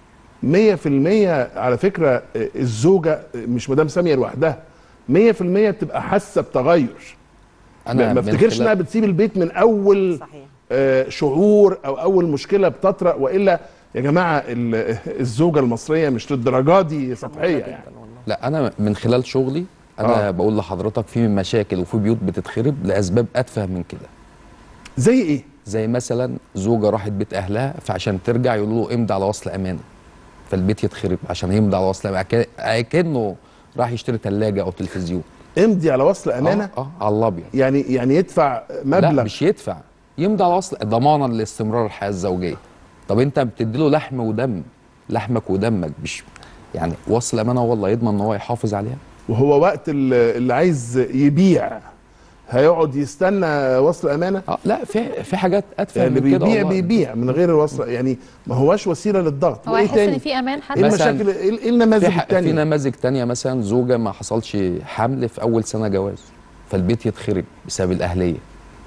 مية في المية. على فكره آه، الزوجه آه، مش مدام ساميه لوحدها، مية في المية بتبقى حاسه بتغير. انا ما من افتكرش خلال- انها بتسيب البيت من اول صحيح. آه، شعور او اول مشكله بتطرأ، والا يا جماعه ال- الزوجه المصريه مش للدرجه دي سطحيه يعني. لا انا من خلال شغلي انا آه. آه. بقول لحضرتك في مشاكل وفي بيوت بتتخرب لاسباب اتفه من كده. زي ايه؟ زي مثلا زوجه راحت بيت اهلها فعشان ترجع يقولوا له امضي على وصل امانه، فالبيت يتخرب عشان يمضي على وصل امانه كانه راح يشتري ثلاجه او تلفزيون. امضي على وصل امانه؟ اه, آه على الابيض. يعني يعني يدفع مبلغ؟ لا مش يدفع، يمضي على وصل ضمانا لاستمرار الحياه الزوجيه. طب انت بتدي له لحم ودم، لحمك ودمك، مش يعني وصل امانه والله يضمن ان هو يحافظ عليها. وهو وقت اللي اللي عايز يبيع هيقعد يستنى وصل امانه؟ اه لا في في حاجات اتفه يعني اللي من كده بيبيع والله. بيبيع من غير الوصل، يعني ما هواش وسيله للضغط. هو وايه يحس ان تاني؟ في امان حتى. ايه مثلاً المشاكل، ايه إيه النماذج في, ح... في التانيه؟ نماذج تانية مثلا زوجة ما حصلش حمل في أول سنة جواز فالبيت يتخرب بسبب الأهلية.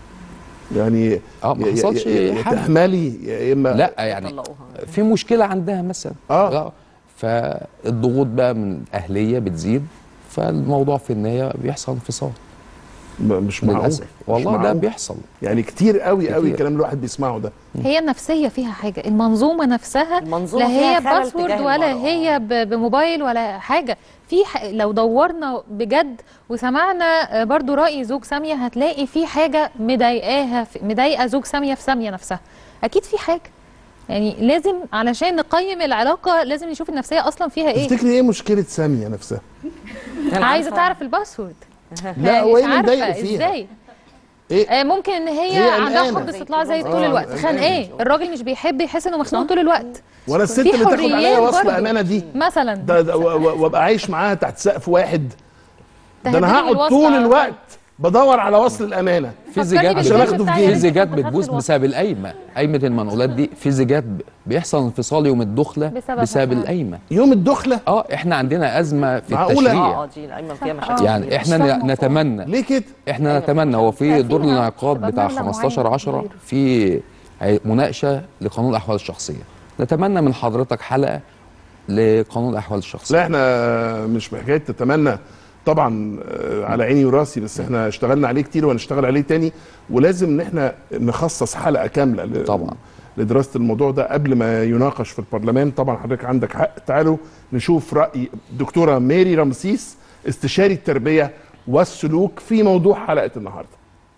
يعني اه ما يا- حصلش يا- يا حمل. تحملي يا اما لا يعني في مشكلة عندها مثلا. اه فالضغوط بقى من الأهلية بتزيد فالموضوع في النهاية بيحصل انفصال. م- مش معقول للأسف مش والله ده معقول. بيحصل. يعني كتير قوي قوي كتير. الكلام اللي الواحد بيسمعه ده. هي النفسيه فيها حاجه، المنظومه نفسها المنظومة لا فيها هي خلل باسورد تجاه ولا المرأة. هي ب- بموبايل ولا حاجه. في ح... لو دورنا بجد وسمعنا آه، برضو راي زوج ساميه هتلاقي في حاجه مضايقاها في- مضايقه زوج ساميه في ساميه نفسها. اكيد في حاجه، يعني لازم علشان نقيم العلاقه لازم نشوف النفسيه اصلا فيها ايه. تفتكري ايه مشكله ساميه نفسها؟ عايزه تعرف الباسورد. لا مش وايه اللي عارفة مضايقه فيها؟ ازاي. ايه؟ آه ممكن ان هي, هي عندها قلقانة. حب استطلاع زي طول آه، الوقت، قلقانة. خانقاه. الراجل مش بيحب يحس انه مخنوق طول الوقت. وانا الست في اللي تاخد عليا حريات وصل برضو. امانه دي مثلا ده, ده و- و- وابقى عايش معاها تحت سقف واحد، ده انا تهددني هقعد بالوصل طول على الوقت بدور على وصل الامانه. في زيجات عشان بالفيلم اخده في بتاع جيبي. في يا زيجات ريت كنت بتبوظ خدت بسبب القايمة. قايمة المنقولات دي في زيجات ب- بيحصل انفصال يوم الدخلة بسببها بسبب فعلا. القايمة. يوم الدخله؟ اه احنا عندنا أزمة في معقولة؟ التشريع. اه اه دي الايمن فيها مشاكل يعني كتير. احنا ن- نتمنى ليه كده؟ احنا نتمنى هو في دور الانعقاد بتاع خمستاشر عشرة في مناقشه لقانون الاحوال الشخصيه. نتمنى من حضرتك حلقه لقانون الاحوال الشخصيه. لا احنا مش بحكايه تتمنى طبعا، آه، على عيني وراسي، بس احنا اشتغلنا عليه كتير وهنشتغل عليه تاني، ولازم ان احنا نخصص حلقه كامله ل- طبعا. لدراسه الموضوع ده قبل ما يناقش في البرلمان. طبعا حضرتك عندك حق. تعالوا نشوف راي دكتوره ميري رمسيس استشاري التربيه والسلوك في موضوع حلقه النهارده.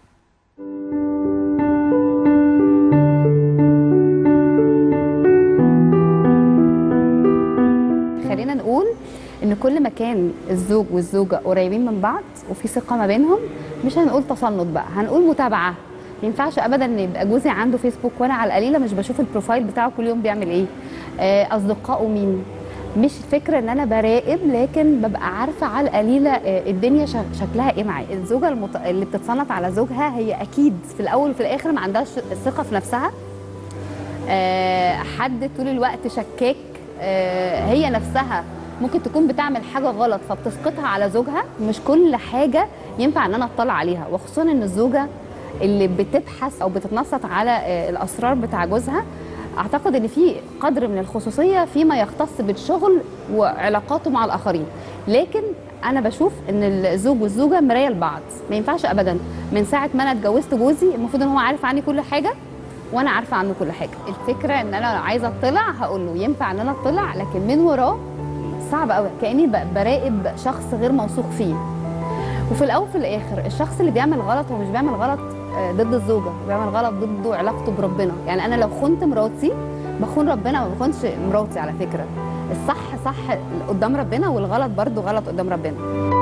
خلينا نقول ان كل ما كان الزوج والزوجه قريبين من بعض وفي ثقه ما بينهم، مش هنقول تصنت بقى، هنقول متابعه. ما ينفعش ابدا ان يبقى جوزي عنده فيسبوك وانا على القليله مش بشوف البروفايل بتاعه كل يوم بيعمل ايه، آه، اصدقائه مين. مش فكره ان انا براقب، لكن ببقى عارفه على القليله آه، الدنيا شك- شكلها ايه معايا. الزوجه المت... اللي بتتصنت على زوجها هي اكيد في الاول وفي الاخر ما عندهاش الثقه في نفسها. آه، حد طول الوقت شكاك، آه، هي نفسها ممكن تكون بتعمل حاجه غلط فبتسقطها على زوجها. مش كل حاجه ينفع ان انا اطلع عليها، وخصوصا ان الزوجه اللي بتبحث او بتتنصت على الاسرار بتاع جوزها، اعتقد ان في قدر من الخصوصيه فيما يختص بالشغل وعلاقاته مع الاخرين. لكن انا بشوف ان الزوج والزوجه مرايه لبعض، ما ينفعش ابدا من ساعه ما انا اتجوزت جوزي المفروض ان هو عارف عني كل حاجه وانا عارفه عنه كل حاجه. الفكره ان انا عايزه اطلع هقول له ينفع ان انا اطلع، لكن من وراه صعب قوي، كاني براقب شخص غير موثوق فيه. وفي الاول وفي الاخر الشخص اللي بيعمل غلط هو مش بيعمل غلط ضد الزوجه، بيعمل غلط ضده علاقته بربنا. يعني انا لو خنت مراتي بخون ربنا، ما بخونش مراتي على فكره. الصح صح قدام ربنا، والغلط برضو غلط قدام ربنا.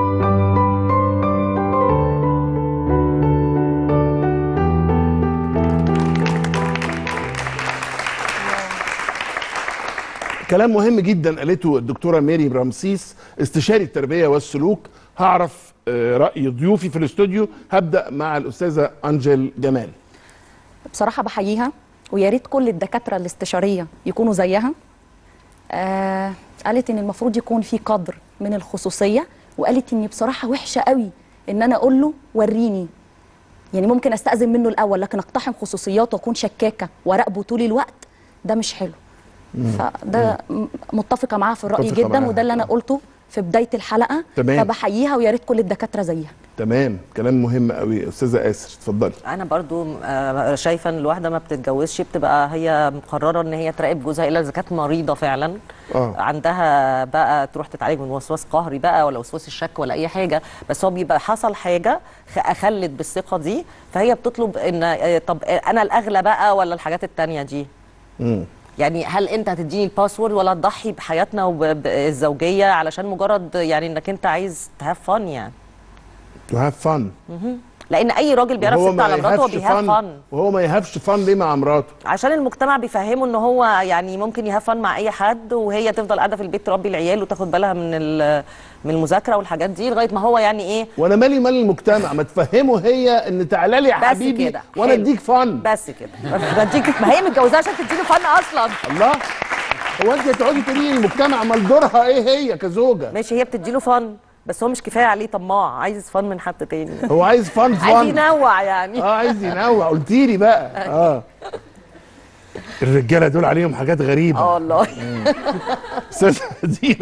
كلام مهم جدا قالته الدكتوره ميري رمسيس، استشاري التربيه والسلوك. هعرف راي ضيوفي في الاستوديو. هبدا مع الاستاذه انجل جمال. بصراحه بحييها، ويا ريت كل الدكاتره الاستشاريه يكونوا زيها. آه قالت ان المفروض يكون في قدر من الخصوصيه، وقالت اني بصراحه وحشه قوي ان انا اقول له وريني. يعني ممكن استاذن منه الاول، لكن اقتحم خصوصياته واكون شكاكه وراقبه طول الوقت، ده مش حلو. مم. فده مم. متفقه معاها في الراي جدا معاها. وده اللي انا قلته في بدايه الحلقه. تمام. فبحييها ويا ريت كل الدكاتره زيها. تمام، كلام مهم قوي. استاذه اسر اتفضلي. انا برضو شايفه ان الواحده ما بتتجوزش بتبقى هي مقرره ان هي تراقب جوزها الا اذا كانت مريضه فعلا. آه. عندها بقى تروح تتعالج من وسواس قهري بقى ولا وسواس الشك ولا اي حاجه، بس هو بيبقى حصل حاجه اخلت بالثقه دي، فهي بتطلب ان طب انا الاغلى بقى ولا الحاجات التانيه دي؟ امم يعني هل انت هتديني الباسورد ولا تضحي بحياتنا والزوجيه علشان مجرد يعني انك انت عايز تهاف فن يعني؟ تو هاف فن. لان اي راجل بيعرف يسد على مراته هو بيهاف فن. وهو ما يهافش فن ليه مع مراته؟ عشان المجتمع بيفهمه ان هو يعني ممكن يهاف فن مع اي حد، وهي تفضل قاعده في البيت تربي العيال وتاخد بالها من من المذاكره والحاجات دي لغايه ما هو يعني ايه. وانا مالي مال المجتمع؟ ما تفهمه هي ان تعالى لي يا حبيبي وانا اديك فن. بس كده بديك، ما هي متجوزاه عشان تديله فن اصلا. الله، هو انت تقعدي تقولي المجتمع مال دورها ايه هي كزوجه؟ ماشي، هي بتديله فن بس هو مش كفايه عليه، طماع عايز فن من حد تاني. هو عايز فن فن عايز ينوع يعني. اه عايز ينوع، قلتي لي بقى. اه الرجاله دول عليهم حاجات غريبه. اه والله. استاذ هدير،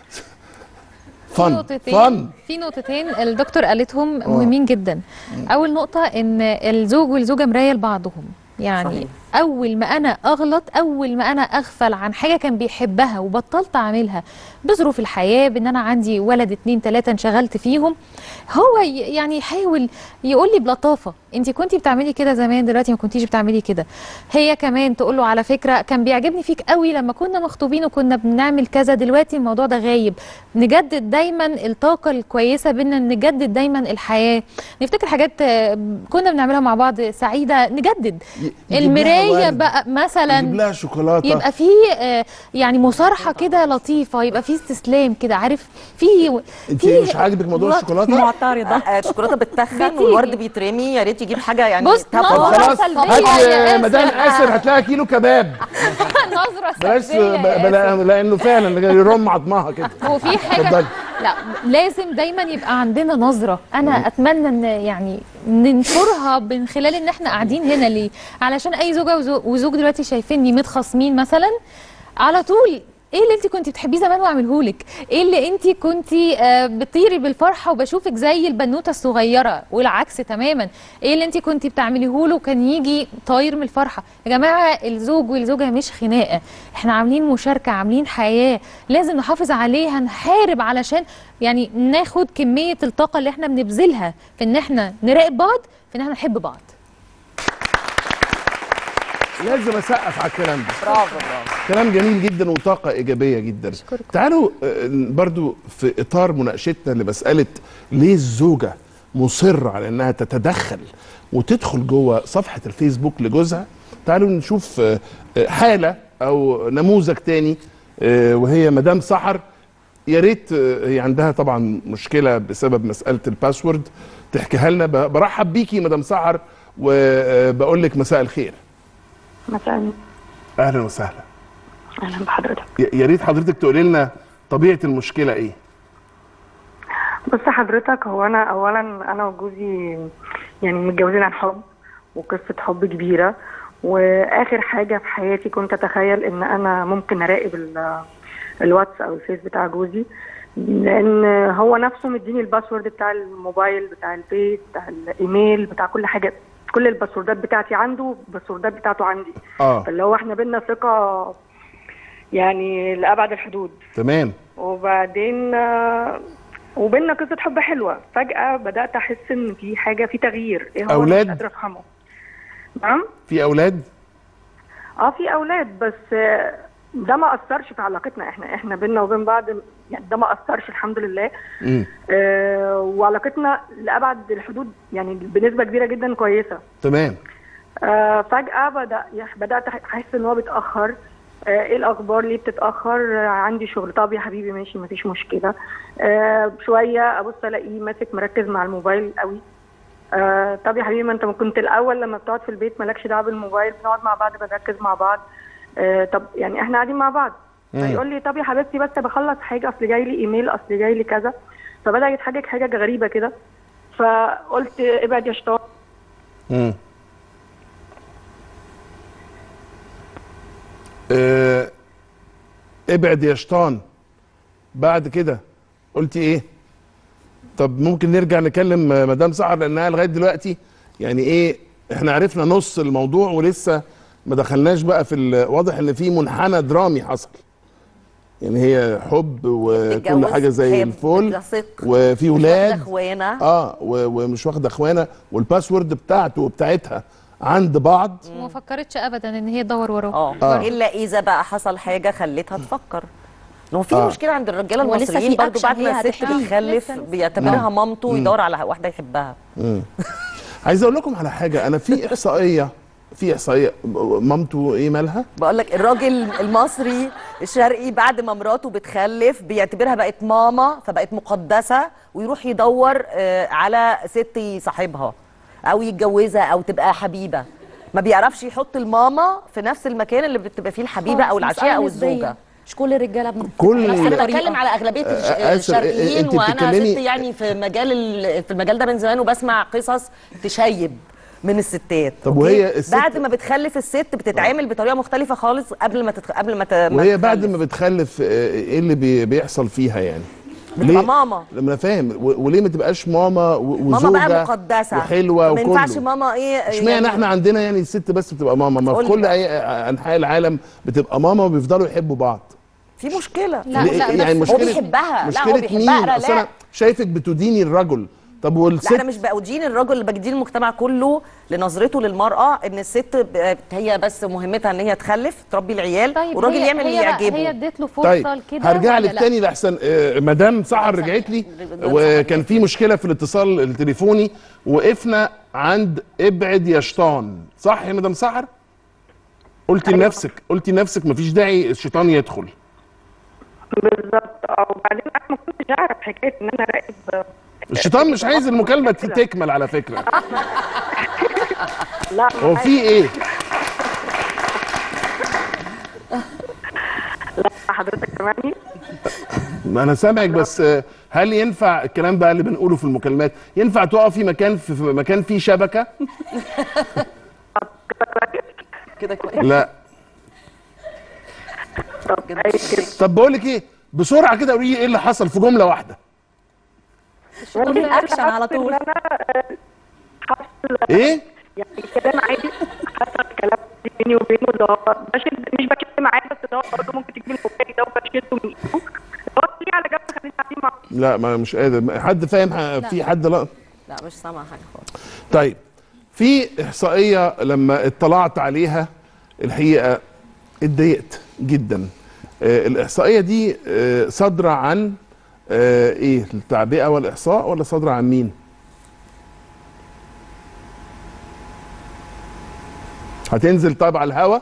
فن فن في نقطتين الدكتور قالتهم مهمين جدا. اول نقطه ان الزوج والزوجه مرايه لبعضهم. يعني صحيح. اول ما انا اغلط، اول ما انا اغفل عن حاجه كان بيحبها وبطلت اعملها بظروف الحياه، بان انا عندي ولد اتنين تلاته انشغلت فيهم، هو يعني يحاول يقول لي بلطافه انت كنتي بتعملي كده زمان، دلوقتي ما كنتيش بتعملي كده. هي كمان تقول له على فكره كان بيعجبني فيك قوي لما كنا مخطوبين وكنا بنعمل كذا، دلوقتي الموضوع ده غايب. نجدد دايما الطاقه الكويسه بينا، نجدد دايما الحياه، نفتكر حاجات كنا بنعملها مع بعض سعيده، نجدد المرايه بقى مثلا، يجيب لها شوكولاته، يبقى في يعني مصارحه كده لطيفه، يبقى في استسلام كده، عارف؟ في انت مش عاجبك موضوع الشوكولاته؟ معترضه. الشوكولاته بتتخن والورد بيترمي، يا ريت يجيب حاجه يعني. بص خلاص هات مدام اسر هتلاقي كيلو كباب. نظره سلبيه بلاش، لانه فعلا يرم عظمها كده. وفي حاجه لا لازم دايما يبقى عندنا نظره. انا اتمنى ان يعني ننشرها من خلال ان احنا قاعدين هنا. ليه؟ علشان اي زوجه وزوج دلوقتي شايفيني متخاصمين مثلا، على طول ايه اللي انت كنتي بتحبيه زمان واعمله لك؟ ايه اللي انت كنتي آه بتطيري بالفرحه وبشوفك زي البنوته الصغيره، والعكس تماما، ايه اللي انت كنتي بتعمليه له وكان يجي طاير من الفرحه؟ يا جماعه الزوج والزوجه مش خناقه، احنا عاملين مشاركه، عاملين حياه، لازم نحافظ عليها، نحارب علشان يعني ناخد كميه الطاقه اللي احنا بنبذلها في ان احنا نراقب بعض، في ان احنا نحب بعض. لازم اسقف على الكلام ده. برافو برافو، كلام جميل جدا وطاقه ايجابيه جدا. شكرا. تعالوا برضو في اطار مناقشتنا لمساله ليه الزوجه مصره على انها تتدخل وتدخل جوه صفحه الفيسبوك لجوزها. تعالوا نشوف حاله او نموذج تاني، وهي مدام سحر. يا ريت هي عندها طبعا مشكله بسبب مساله الباسورد تحكيها لنا. برحب بيكي مدام سحر وبقول لك مساء الخير. مساء النور. اهلا وسهلا. اهلا بحضرتك. يا ريت حضرتك تقولي لنا طبيعه المشكله ايه؟ بص حضرتك، هو انا اولا انا وجوزي يعني متجوزين عن حب وقصه حب كبيره، واخر حاجه في حياتي كنت اتخيل ان انا ممكن اراقب ال- الواتس او الفيس بتاع جوزي، لان هو نفسه مديني الباسورد بتاع الموبايل بتاع البيت بتاع الايميل بتاع كل حاجه، كل الباسوردات بتاعتي عنده، الباسوردات بتاعته عندي. اه فاللي هو احنا بينا ثقه يعني لابعد الحدود. تمام. وبعدين آه، وبيننا قصه حب حلوه، فجاه بدات احس ان في حاجه، في تغيير. ايه هو؟ أنا أولاد؟ مش قادره افهمه. نعم. في اولاد؟ اه في اولاد، بس آه، ده ما اثرش في علاقتنا، احنا احنا بيننا وبين بعض يعني ده ما اثرش الحمد لله. امم آه وعلاقتنا لابعد الحدود يعني بنسبه كبيره جدا كويسه. تمام. آه فجاه بدا يح- بدات احس ان هو بيتاخر. آه ايه الاخبار؟ ليه بتتاخر؟ آه عندي شغل. طب يا حبيبي ماشي مفيش مشكله. آه شويه ابص الاقيه ماسك مركز مع الموبايل قوي. آه طب يا حبيبي ما انت كنت الاول لما بتقعد في البيت مالكش دعوه بالموبايل، بنقعد مع بعض بنركز مع بعض. آه طب يعني احنا قاعدين مع بعض. فيقول لي طب يا حبيبتي بس بخلص حاجه، اصل جاي لي ايميل، اصل جاي لي كذا. فبدا يتحجج حاجه غريبه كده، فقلت ابعد يا شيطان. امم آه، ابعد يا شيطان. بعد كده قلتي ايه؟ طب ممكن نرجع نكلم مدام سحر، لانها لغايه دلوقتي يعني ايه، احنا عرفنا نص الموضوع ولسه ما دخلناش بقى في ال- واضح ان في منحنى درامي حصل. يعني هي حب وكل بتتجوز، حاجه زي هي الفل بتثق، وفي مش ولاد واخدة اخوانه. اه و- ومش واخده اخوانه، والباسورد بتاعته وبتاعتها عند بعض. وما فكرتش ابدا ان هي تدور وراه. اه آه. الا اذا بقى حصل حاجه خلتها تفكر. لو في آه. مشكله عند الرجاله هو لسه المصريين في برضو أكشن بعد ما هي الست هتحكي. بتخلف لسه- لسه. بيعتبرها مامته ويدور على واحده يحبها. مم. عايز اقول لكم على حاجه، انا في احصائيه في احصائيه مامته ايه مالها؟ بقول لك الراجل المصري الشرقي بعد ما مراته بتخلف بيعتبرها بقت ماما، فبقت مقدسه، ويروح يدور آه، على ست يصاحبها او يتجوزها او تبقى حبيبه. ما بيعرفش يحط الماما في نفس المكان اللي بتبقى فيه الحبيبه او العشيقه او الزوجه. مش كل الرجاله ابنك. كل انا بتكلم على اغلبيه الش- آه، آسف، الشرقيين، انت وانا بتتكلمي- ست يعني في مجال ال- في المجال ده من زمان، وبسمع قصص تشيب من الستات. طب أوكي؟ وهي الست- بعد ما بتخلف الست بتتعامل بطريقه مختلفه خالص قبل ما تتخ... قبل ما ت... ما وهي بعد تخلف. ما بتخلف آه، ايه اللي بي- بيحصل فيها يعني؟ بتبقى ماما. لما انا فاهم و- وليه ما تبقاش ماما و- وزوجه ماما بقى مقدسه وحلوه ما ينفعش وكله؟ ماما ايه اشمعنى يعني احنا عندنا يعني الست بس بتبقى ماما، ما في قولي كل بقى. اي انحاء العالم بتبقى ماما وبيفضلوا يحبوا بعض. في مشكله. لا ليه- لا يعني بس هو مشكلة- بيحبها. لا مشكله هو بيحبها. مين؟ أنا اصل لا انا شايفك بتديني الرجل. طب والست؟ لا انا مش بدين الراجل، اللي بدين المجتمع كله لنظرته للمراه ان الست ب- هي بس مهمتها ان هي تخلف تربي العيال، طيب والراجل هي يعمل اللي هي بقى- يعجبه. هي اديت له فرصه طيب لكده هرجع ولا لك لا؟ تاني لاحسن آه، مدام سحر رجعت لي وكان في مشكله في الاتصال التليفوني، وقفنا عند ابعد يا شيطان، صح يا مدام سحر؟ قلتي لنفسك قلتي لنفسك مفيش داعي الشيطان يدخل. بالظبط. اه وبعدين انا ما كنتش اعرف حكايه ان انا راقب. الشيطان مش عايز المكالمه تكمل على فكره. لا هو في ايه؟ لا حضرتك سامعني؟ ما انا سامعك، بس آه، هل ينفع الكلام بقى اللي بنقوله في المكالمات ينفع تقفي مكان في في مكان فيه شبكه؟ كده كويس. لا. طب أي كده. طب بقول لك ايه، بسرعه كده قولي لي ايه اللي حصل في جمله واحده. كل اكشن على طول. إن انا آه، حصل ايه؟ يعني كلام عادي، حصل كلام بيني وبينه، اللي هو بشد مش بكلم معاه، بس اللي هو بقول له ممكن تجيب الموبايل ده، وبشده من ايده. هو ليه على جنب خلينا قاعدين مع لا ما مش قادر، حد فاهم ح- في حد؟ لا. لا مش سامعه حاجه خالص. طيب في احصائيه لما اطلعت عليها الحقيقه اتضايقت جدا. آه الاحصائيه دي آه صادره عن آه ايه، التعبئه والاحصاء ولا صادره عن مين؟ هتنزل طيب على الهوا؟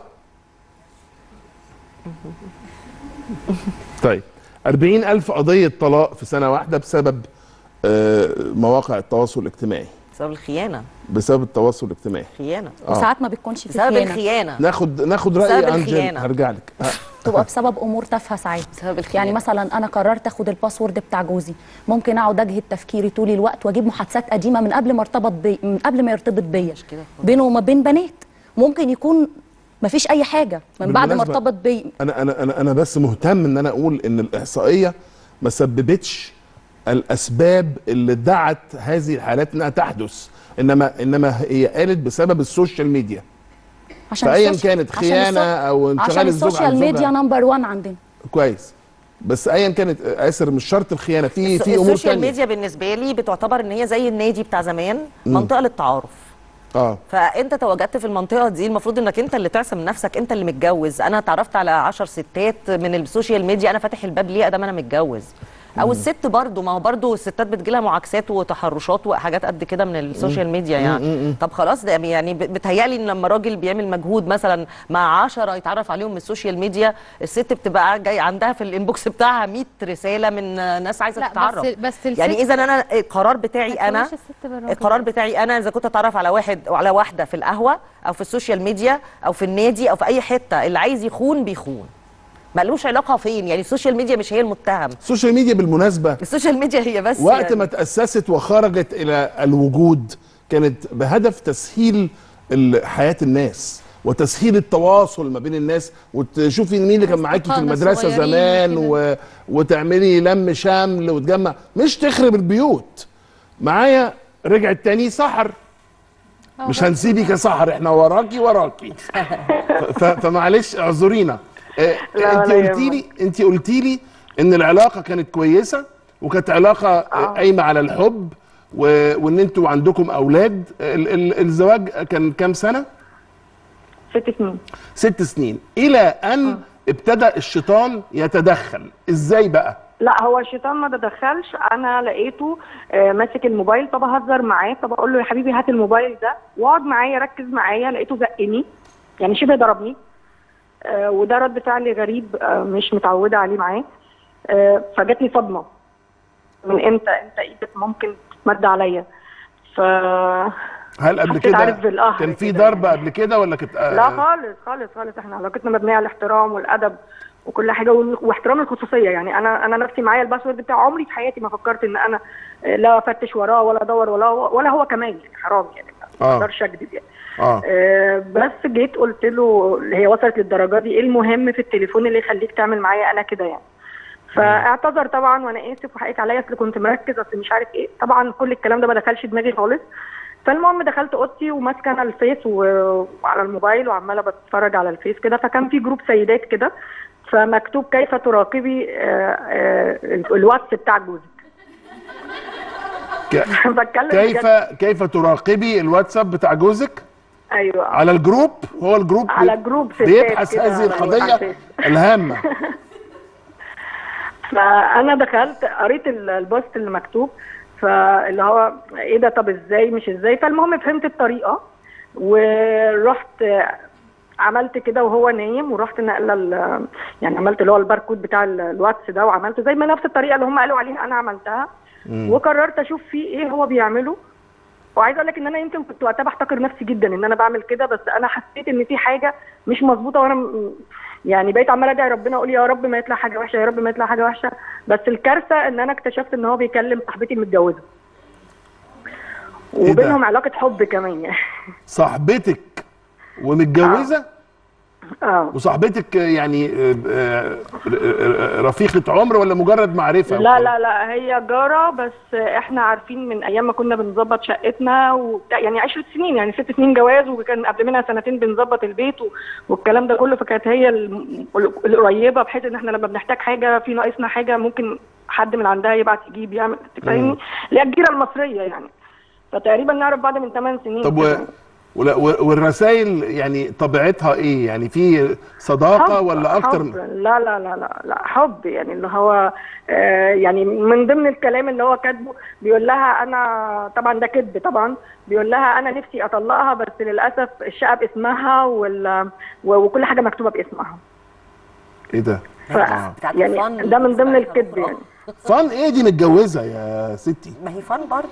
طيب أربعين ألف قضيه طلاق في سنه واحده بسبب آه مواقع التواصل الاجتماعي، بسبب الخيانه. بسبب التواصل الاجتماعي. خيانه. آه. وساعات ما بتكونش في بسبب خيانه. الخيانه. ناخد ناخد بسبب راي انجل، الخيانة. هرجع لك. تبقى بسبب امور تافهه ساعات. بسبب الخيانة. يعني مثلا انا قررت اخد الباسورد بتاع جوزي، ممكن اقعد اجهد تفكيري طول الوقت واجيب محادثات قديمه من قبل ما ارتبط بي من قبل ما يرتبط بيا بينه وما بين بنات، ممكن يكون مفيش اي حاجه من بعد ما ارتبط بيا. انا انا انا انا بس مهتم ان انا اقول ان الاحصائيه ما سببتش الاسباب اللي دعت هذه الحالات انها تحدث، انما انما هي قالت بسبب السوشيال ميديا. عشان فايا السوش- كانت عشان خيانه السو- او انشغال عشان الزوج عن السوشيال ميديا زوجها. نمبر واحد عندنا. كويس، بس ايا كانت اسر مش شرط الخيانه، في في امور السوشيال تانية. ميديا بالنسبه لي بتعتبر ان هي زي النادي بتاع زمان، منطقه للتعارف. اه فانت تواجدت في المنطقه دي، المفروض انك انت اللي تعصم نفسك، انت اللي متجوز. انا اتعرفت على عشر ستات من السوشيال ميديا، انا فاتح الباب ليه ادام انا متجوز؟ او الست برضو، ما هو برضو الستات بتجيلها معاكسات وتحرشات وحاجات قد كده من السوشيال ميديا يعني. طب خلاص، ده يعني بتهيألي ان لما راجل بيعمل مجهود مثلا مع عشرة يتعرف عليهم من السوشيال ميديا، الست بتبقى جاي عندها في الانبوكس بتاعها مية رساله من ناس عايزه لا، تتعرف. بس بس الست يعني اذا انا القرار بتاعي ما انا تسويش الست بالراجل. القرار بتاعي انا اذا كنت اتعرف على واحد او على واحده في القهوه او في السوشيال ميديا او في النادي او في اي حته، اللي عايز يخون بيخون، مالوش علاقه فين. يعني السوشيال ميديا مش هي المتهم. السوشيال ميديا بالمناسبه السوشيال ميديا هي بس وقت يعني. ما تأسست وخرجت إلى الوجود كانت بهدف تسهيل ال- حياة الناس وتسهيل التواصل ما بين الناس، وتشوفي مين اللي كان معاكي في أصدقائنا المدرسة الصغيرين زمان وكده. و... وتعملي لم شمل وتجمع، مش تخرب البيوت. معايا رجعت تاني سحر، مش هنسيبك يا سحر، احنا وراكي وراكي. ف... فمعلش اعذرينا. آه، لا، انت ولا قلتي لي انت قلتي لي ان العلاقه كانت كويسه وكانت علاقه آه، قايمه على الحب و... وان انتوا عندكم اولاد. ال... ال... الزواج كان كام سنه؟ ست سنين. ست سنين، الى ان آه. ابتدى الشيطان يتدخل. ازاي بقى؟ لا، هو الشيطان ما تدخلش. انا لقيته آه، ماسك الموبايل، فبهزر معاه، فبقول له يا حبيبي هات الموبايل ده واقعد معايا ركز معايا. لقيته زقني، يعني شبه ضربني. آه، وده رد فعل غريب، آه، مش متعوده عليه معاه. آه، فجات لي صدمه، من امتى انت ايدك ممكن تتمد عليا؟ ف هل قبل حسيت عارف كده بالقهر كان في كده ضربه يعني. قبل كده ولا كانت آه، لا خالص خالص خالص، احنا علاقتنا مبنيه على الاحترام والادب وكل حاجه، وال- واحترام الخصوصيه. يعني انا انا نفسي معايا الباسورد بتاع عمري في حياتي ما فكرت ان انا آه، لا افتش وراه ولا ادور ولا هو ولا هو كمان، يعني حرام يعني، ما آه. اقدرش اكذب يعني. اه آه، بس جيت قلت له هي وصلت للدرجه دي، ايه المهم في التليفون اللي يخليك تعمل معايا انا كده يعني؟ فاعتذر طبعا وانا اسف وحقيقة عليا، اصل كنت مركز، اصل مش عارف ايه. طبعا كل الكلام ده ما دخلش دماغي خالص. فالمهم دخلت اوضتي وماسكه انا الفيس و- وعلى الموبايل وعماله بتفرج على الفيس كده، فكان في جروب سيدات كده، فمكتوب كيف تراقبي آه، آه، الواتس بتاع جوزك. ك... بتكلم كيف بجد. كيف تراقبي الواتساب بتاع جوزك ايوه، على الجروب؟ هو الجروب على جروب ستات بيبحث كده هذه على القضيه الفيس. الهامه. فانا دخلت قريت ال- البوست اللي مكتوب، فاللي هو ايه ده، طب ازاي مش ازاي. فالمهم فهمت الطريقه ورحت عملت كده وهو نايم، ورحت نقله ال- يعني عملت اللي هو الباركود بتاع ال- الواتس ده، وعملته زي ما نفس الطريقه اللي هم قالوا عليها انا عملتها. وقررت اشوف فيه ايه هو بيعمله. وعايزه اقول لك ان انا يمكن كنت وقتها بحتقر نفسي جدا ان انا بعمل كده، بس انا حسيت ان في حاجه مش مظبوطه، وانا م- يعني بقيت عماله ادعي ربنا اقول يا رب ما يطلع حاجه وحشه، يا رب ما يطلع حاجه وحشه. بس الكارثه ان انا اكتشفت ان هو بيكلم صاحبتي المتجوزه، إيه ده؟ وبينهم علاقه حب كمان يعني. صاحبتك ومتجوزه؟ اه وصاحبتك يعني آه، آه، آه، رفيقه عمر ولا مجرد معرفه؟ لا لا لا، هي جاره، بس احنا عارفين من ايام ما كنا بنظبط شقتنا وبتاع، يعني عشر سنين، يعني ست سنين جواز، وكان قبل منها سنتين بنظبط البيت و- والكلام ده كله. فكانت هي الم- القريبه، بحيث ان احنا لما بنحتاج حاجه، في ناقصنا حاجه، ممكن حد من عندها يبعت يجيب يعمل، فاهمني؟ اللي هي الجيره المصريه يعني. فتقريبا نعرف بعض من ثمان سنين. طب و... ولا- و- والرسائل يعني طبيعتها ايه؟ يعني في صداقه حب ولا اكتر؟ حب. لا لا لا لا لا، حب يعني، اللي هو آه يعني من ضمن الكلام اللي هو كاتبه بيقول لها انا، طبعا ده كذب طبعا، بيقول لها انا نفسي اطلقها بس للاسف الشقه باسمها وال... و- وكل حاجه مكتوبه باسمها. ايه ده؟ ف... يعني ده من ضمن الكذب يعني. فن ايه دي؟ متجوزه يا ستي؟ ما هي فن برضه.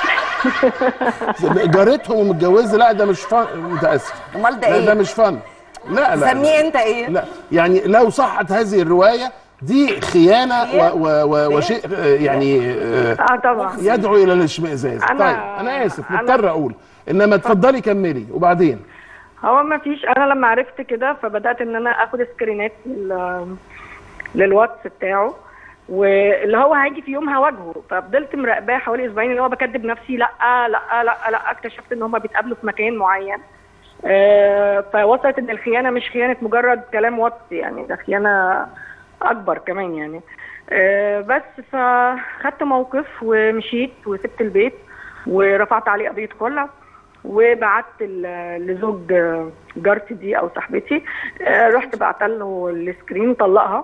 جارتهم ومتجوزه؟ لا ده مش فن، متاسف. امال ده لا ايه؟ ده مش فن. لا لا سميه انت ايه؟ لا يعني لو صحت هذه الروايه دي خيانه و و و وشيء يعني اه طبعا يدعو الى الاشمئزاز. أنا- طيب انا اسف أنا- مضطر اقول، انما اتفضلي كملي وبعدين. هو ما فيش، انا لما عرفت كده فبدات ان انا اخد سكرينات لل- للواتس بتاعه، واللي هو هيجي في يوم هواجهه، ففضلت مراقباه حوالي اسبوعين اللي هو بكدب نفسي لا لا لا لا. اكتشفت ان هم بيتقابلوا في مكان معين، آه، فوصلت ان الخيانه مش خيانه مجرد كلام واتس، يعني ده خيانه اكبر كمان يعني. آه، بس فخدت موقف ومشيت وسبت البيت ورفعت عليه قضيه خلع، وبعت ل- لزوج جارتي دي او صاحبتي، آه، رحت بعت له السكرين طلقها.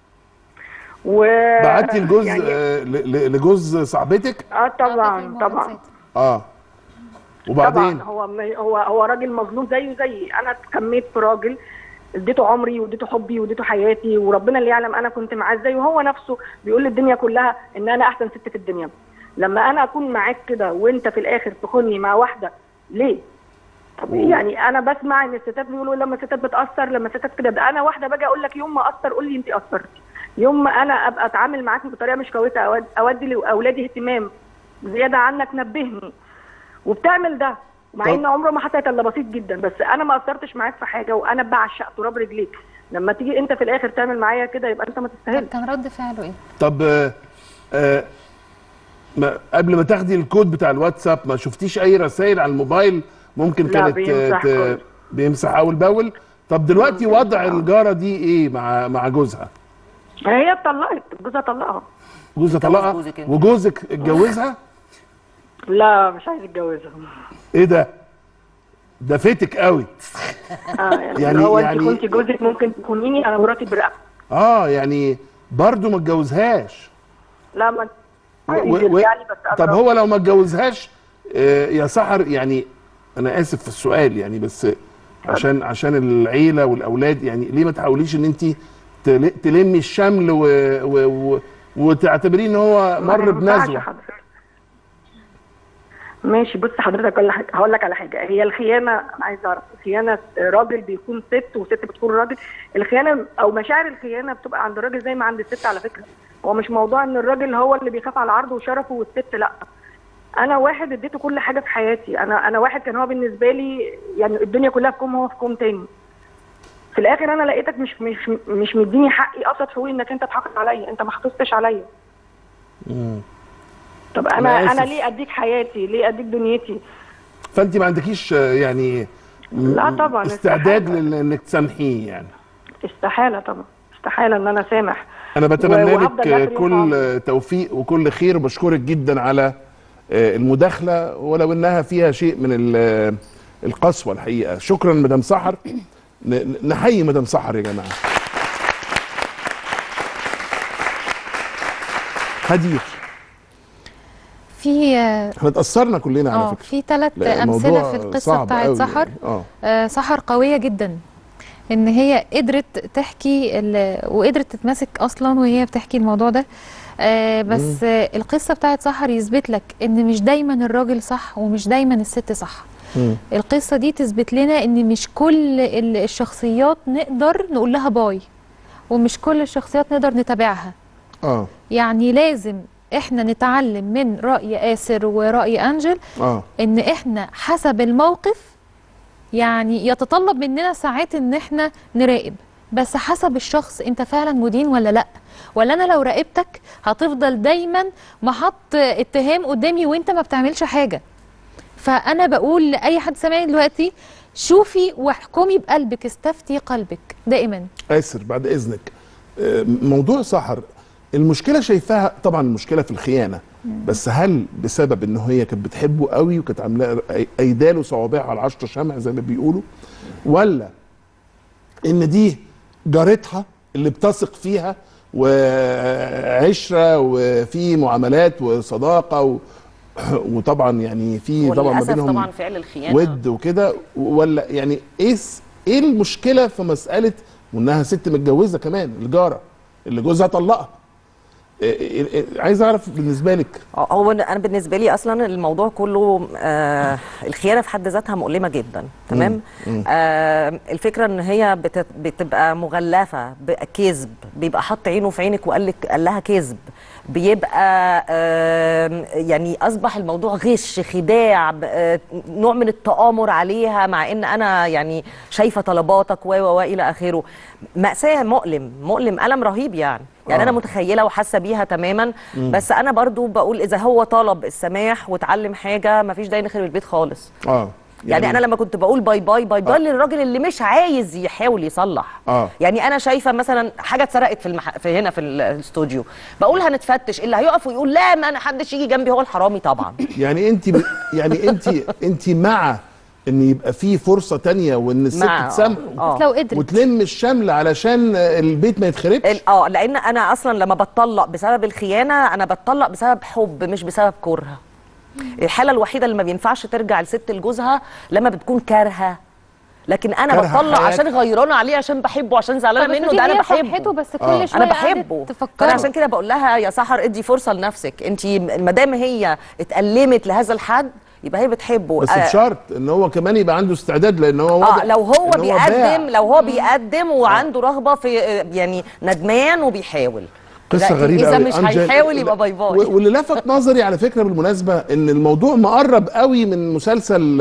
و بعتي الجوز يعني آه ل- ل- لجوز صاحبتك؟ اه طبعا طبعا اه وبعدين؟ طبعا هو هو هو راجل مظلوم زيه زيي. انا اتكميت في راجل اديته عمري واديته حبي واديته حياتي، وربنا اللي يعلم انا كنت معاه ازاي، وهو نفسه بيقول للدنيا كلها ان انا احسن ست في الدنيا. لما انا اكون معاك كده وانت في الاخر تخوني مع واحده ليه؟ طب يعني انا بسمع ان الستات بيقولوا لما الستات بتاثر، لما الستات كده، ده انا واحده باجي اقول لك يوم ما اثر قول لي انت اثرتي، يوم ما انا ابقى اتعامل معاك بطريقه مش كويسه، أود اودي لاولادي اهتمام زياده عنك نبهني، وبتعمل ده مع طب. ان عمره ما حصلت الا بسيط جدا. بس انا ما اثرتش معاك في حاجه، وانا بعشق تراب رجليك، لما تيجي انت في الاخر تعمل معايا كده يبقى انت ما تستاهلش. كان رد فعله ايه؟ طب آه آه ما قبل ما تاخدي الكود بتاع الواتساب ما شفتيش اي رسائل على الموبايل ممكن لا، كانت بيمسح ت- كله. بيمسح اول باول؟ طب دلوقتي وضع الجاره دي ايه مع مع جوزها؟ هي اتطلقت، جوزها طلقها. جوزها طلقها جوزك انت. وجوزك اتجوزها؟ لا مش عايز اتجوزها. ايه ده؟ ده فاتك قوي. اه يعني, يعني- هو يعني- انت كنت جوزك ممكن تكونيني، انا مراتي برقبتي. اه يعني برضه ما اتجوزهاش. لا ما و- عايز و- يرجع لي بس طب أنا هو لو ما اتجوزهاش آه، يا سحر، يعني انا اسف في السؤال يعني، بس عشان عشان العيله والاولاد، يعني ليه ما تحاوليش ان انت تل- تلمي الشمل و و و وتعتبريه ان هو مر ما ينفعش بنزوه؟ حضرتك. ماشي بص حضرتك، كل حاجه هقول لك على حاجه. هي الخيانه انا عايز اعرف، الخيانه راجل بيكون ست وست بتكون راجل، الخيانه او مشاعر الخيانه بتبقى عند الراجل زي ما عند الست على فكره. هو مش موضوع ان الراجل هو اللي بيخاف على عرضه وشرفه والست لا. انا واحد اديته كل حاجه في حياتي، انا انا واحد كان هو بالنسبه لي يعني الدنيا كلها في كوم، هو في كوم تاني. في الاخر انا لقيتك مش مش مش مديني حقي، ابسط حقوقي انك انت تحافظ عليا، انت ما حافظتش عليا. طب انا أنا انا آسف. ليه اديك حياتي؟ ليه اديك دنيتي؟ فانت ما عندكيش آه، يعني م- لا طبعا، استعداد استحالة. لل- انك تسامحيه يعني؟ استحاله طبعا، استحاله ان انا سامح. انا بتمنى و- لك وهفضل آه، آخر يوم كل عمري. آه، توفيق وكل خير، وبشكرك جدا على آه، المداخله ولو انها فيها شيء من ال- آه، القسوه الحقيقه. شكرا مدام سحر. ن- نحيي مدام سحر يا جماعه. هدير، في احنا اتأثرنا كلنا على اه فكره. في ثلاث لا، امثله الموضوع في القصه صعب بتاعت قوي سحر. يعني. اه آه سحر قويه جدا، ان هي قدرت تحكي ال- وقدرت تتمسك اصلا وهي بتحكي الموضوع ده. آه بس آه القصه بتاعت سحر يثبت لك ان مش دايما الراجل صح ومش دايما الست صح. مم. القصه دي تثبت لنا ان مش كل ال- الشخصيات نقدر نقول لها باي، ومش كل الشخصيات نقدر نتابعها. اه يعني لازم احنا نتعلم من رأي آسر ورأي أنجل اه ان احنا حسب الموقف، يعني يتطلب مننا ساعات ان احنا نراقب، بس حسب الشخص انت فعلا مدين ولا لا، ولا انا لو راقبتك هتفضل دايما محط اتهام قدامي وانت ما بتعملش حاجة. فانا بقول لأي حد سامعني دلوقتي، شوفي واحكمي بقلبك، استفتي قلبك دائما. آسر بعد اذنك، آه، موضوع سحر المشكله شايفاها طبعا المشكله في الخيانه، بس هل بسبب ان هي كانت بتحبه قوي وكانت عامله ايداله صوابعها على عشر شمع زي ما بيقولوا، ولا ان دي جارتها اللي بتثق فيها وعشره وفي معاملات وصداقه و... وطبعا يعني في طبعا ما وللاسف بينهم طبعا فعل الخيانه ود وكده، ولا يعني ايه س- ايه المشكله في مساله وانها ست متجوزه كمان الجاره اللي جوزها طلقها؟ عايز اعرف بالنسبه لك. هو انا بالنسبه لي اصلا الموضوع كله آه الخيانه في حد ذاتها مؤلمه جدا، تمام. آه الفكره ان هي بت بتبقى مغلفه بكذب، بيبقى حط عينه في عينك وقال لك قال لها كذب، بيبقى آه يعني اصبح الموضوع غش، خداع، آه نوع من التآمر عليها، مع ان انا يعني شايفه طلباتك و و الى اخره. مأساة، مؤلم مؤلم ألم رهيب يعني. يعني آه. انا متخيله وحاسه بيها تماما. مم. بس انا برضو بقول اذا هو طلب السماح واتعلم حاجه مفيش داعي نخرب البيت خالص. اه يعني, يعني انا لما كنت بقول باي باي باي باي آه. للراجل اللي مش عايز يحاول يصلح. آه. يعني انا شايفه مثلا حاجه اتسرقت في, المح... في هنا في الاستوديو، بقول هنتفتش، اللي هيقف ويقول لا ما انا حدش يجي جنبي هو الحرامي طبعا. يعني انت ب... يعني انت انت مع ان يبقى في فرصه تانية وان الست تسامح لو قدرت وتلم الشمل علشان البيت ما يتخربش. اه لان انا اصلا لما بتطلق بسبب الخيانه انا بتطلق بسبب حب مش بسبب كره. الحاله الوحيده اللي ما بينفعش ترجع لست لجوزها لما بتكون كارهه، لكن انا بتطلق عشان غيرانه عليه، عشان بحبه، عشان زعلانه منه، ده انا بحبه بس كل آه. شويه انا بحبه. فانا عشان كده بقول لها يا سحر ادي فرصه لنفسك، انت ما دام هي اتألمت لهذا الحد يبقى هي بتحبه، بس بشرط ان هو كمان يبقى عنده استعداد، لان هو اه لو هو بيقدم هو لو هو بيقدم وعنده رغبه في يعني ندمان وبيحاول. قصه غريبه اذا مش هيحاول يبقى باي باي. واللي لفت نظري على فكره بالمناسبه ان الموضوع مقرب قوي من مسلسل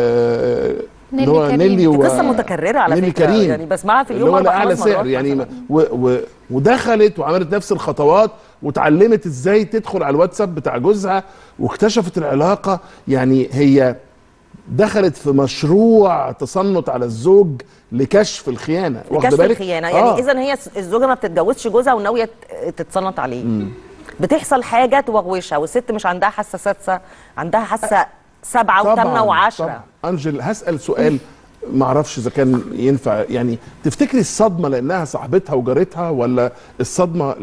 آه اللي هو نيلي و... قصه متكرره على فكره كريم. يعني بسمعها في اليوم اربع خمس مرات يعني و... و... ودخلت وعملت نفس الخطوات وتعلمت ازاي تدخل على الواتساب بتاع جوزها واكتشفت العلاقه. يعني هي دخلت في مشروع تسلط على الزوج لكشف الخيانه، واخده بالك؟ الخيانه يعني آه. اذا هي الزوجه ما بتتجوزش جوزها وناويه تتسلط عليه. مم. بتحصل حاجه توغوشها، والست مش عندها حاسه سادسه، عندها حاسه سبعه وثامنه وعشره. انجل هسال سؤال ما اعرفش اذا كان ينفع، يعني تفتكري الصدمه لانها صاحبتها وجارتها، ولا الصدمه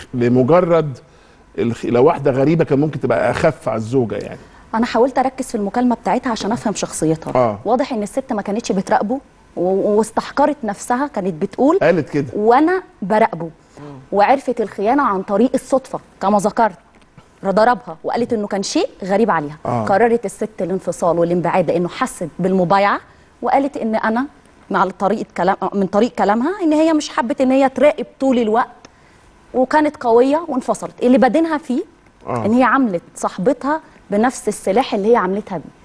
لمجرد لو واحده غريبه كان ممكن تبقى اخف على الزوجه؟ يعني انا حاولت اركز في المكالمه بتاعتها عشان افهم شخصيتها. آه. واضح ان الست ما كانتش بتراقبه واستحقرت نفسها، كانت بتقول قالت كده وانا براقبه، وعرفت الخيانه عن طريق الصدفه كما ذكرت، ضربها وقالت انه كان شيء غريب عليها. آه. قررت الست الانفصال والانبعاد لانه حست بالمبايعه، وقالت ان انا مع طريقه كلام من طريق كلامها ان هي مش حبت ان هي تراقب طول الوقت، وكانت قويه وانفصلت. اللي بدينها فيه آه. ان هي عملت صاحبتها بنفس السلاح اللي هي عملتها بيه،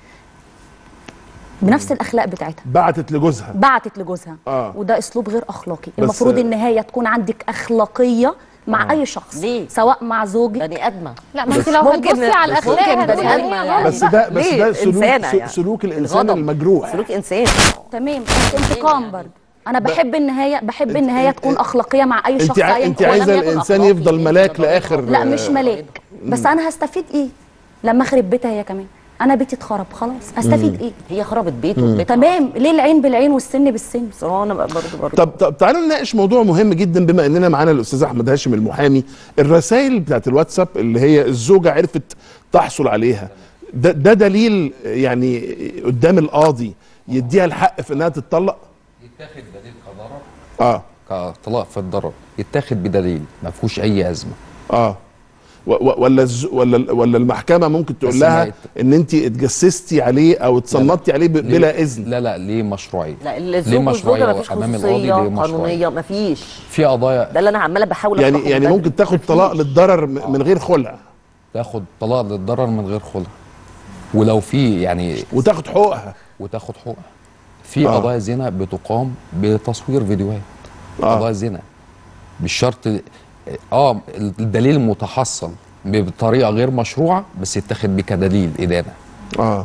بنفس الاخلاق بتاعتها، بعتت لجوزها بعتت لجوزها آه. وده اسلوب غير اخلاقي. المفروض ان هي تكون عندك اخلاقيه مع آه. اي شخص. ليه؟ سواء مع زوجك بني ادمه. لا ما انت لو هتبصي على الاخلاق بني ادمه يعني. بس ده بس ده سلوك يعني. سلوك الانسان المجروح، سلوك انسان تمام. انتقام برضه. انا بحب ان هي بحب ان هي تكون اخلاقيه مع اي شخص. انت انت عايزه الانسان يفضل ملاك لاخر؟ لا مش ملاك، بس انا هستفيد ايه لما اخرب بيتها هي كمان؟ انا بيتي اتخرب خلاص، هستفيد ايه؟ هي خربت بيته. تمام، ليه العين بالعين والسن بالسن؟ بس هو انا برضه برضه طب طب تعالوا نناقش موضوع مهم جدا بما اننا معانا الاستاذ احمد هاشم المحامي. الرسائل بتاعت الواتساب اللي هي الزوجه عرفت تحصل عليها، ده, ده دليل يعني قدام القاضي يديها الحق في انها تتطلق؟ يتاخد دليل كضرر. اه كطلاق في الضرر يتاخد بدليل ما فيهوش اي ازمه. اه ولا ولا ولا المحكمه ممكن تقول لها ان انت اتجسستي عليه او اتصنتي عليه بلا اذن؟ لا لا ليه مشروعيه؟ لا ليه مشروعيه امام القاضي؟ قانونيه مفيش. في قضايا ده اللي انا عماله بحاول يعني يعني ده. ممكن تاخد طلاق للضرر من غير خلع، تاخد طلاق للضرر من غير خلع، ولو في يعني وتاخد حقوقها وتاخد حقوقها. في آه. قضايا زنا بتقام بتصوير فيديوهات. آه. قضايا زنا مش شرط اه الدليل المتحصل بطريقه غير مشروعه بس يتاخد بيه كدليل ادانه. اه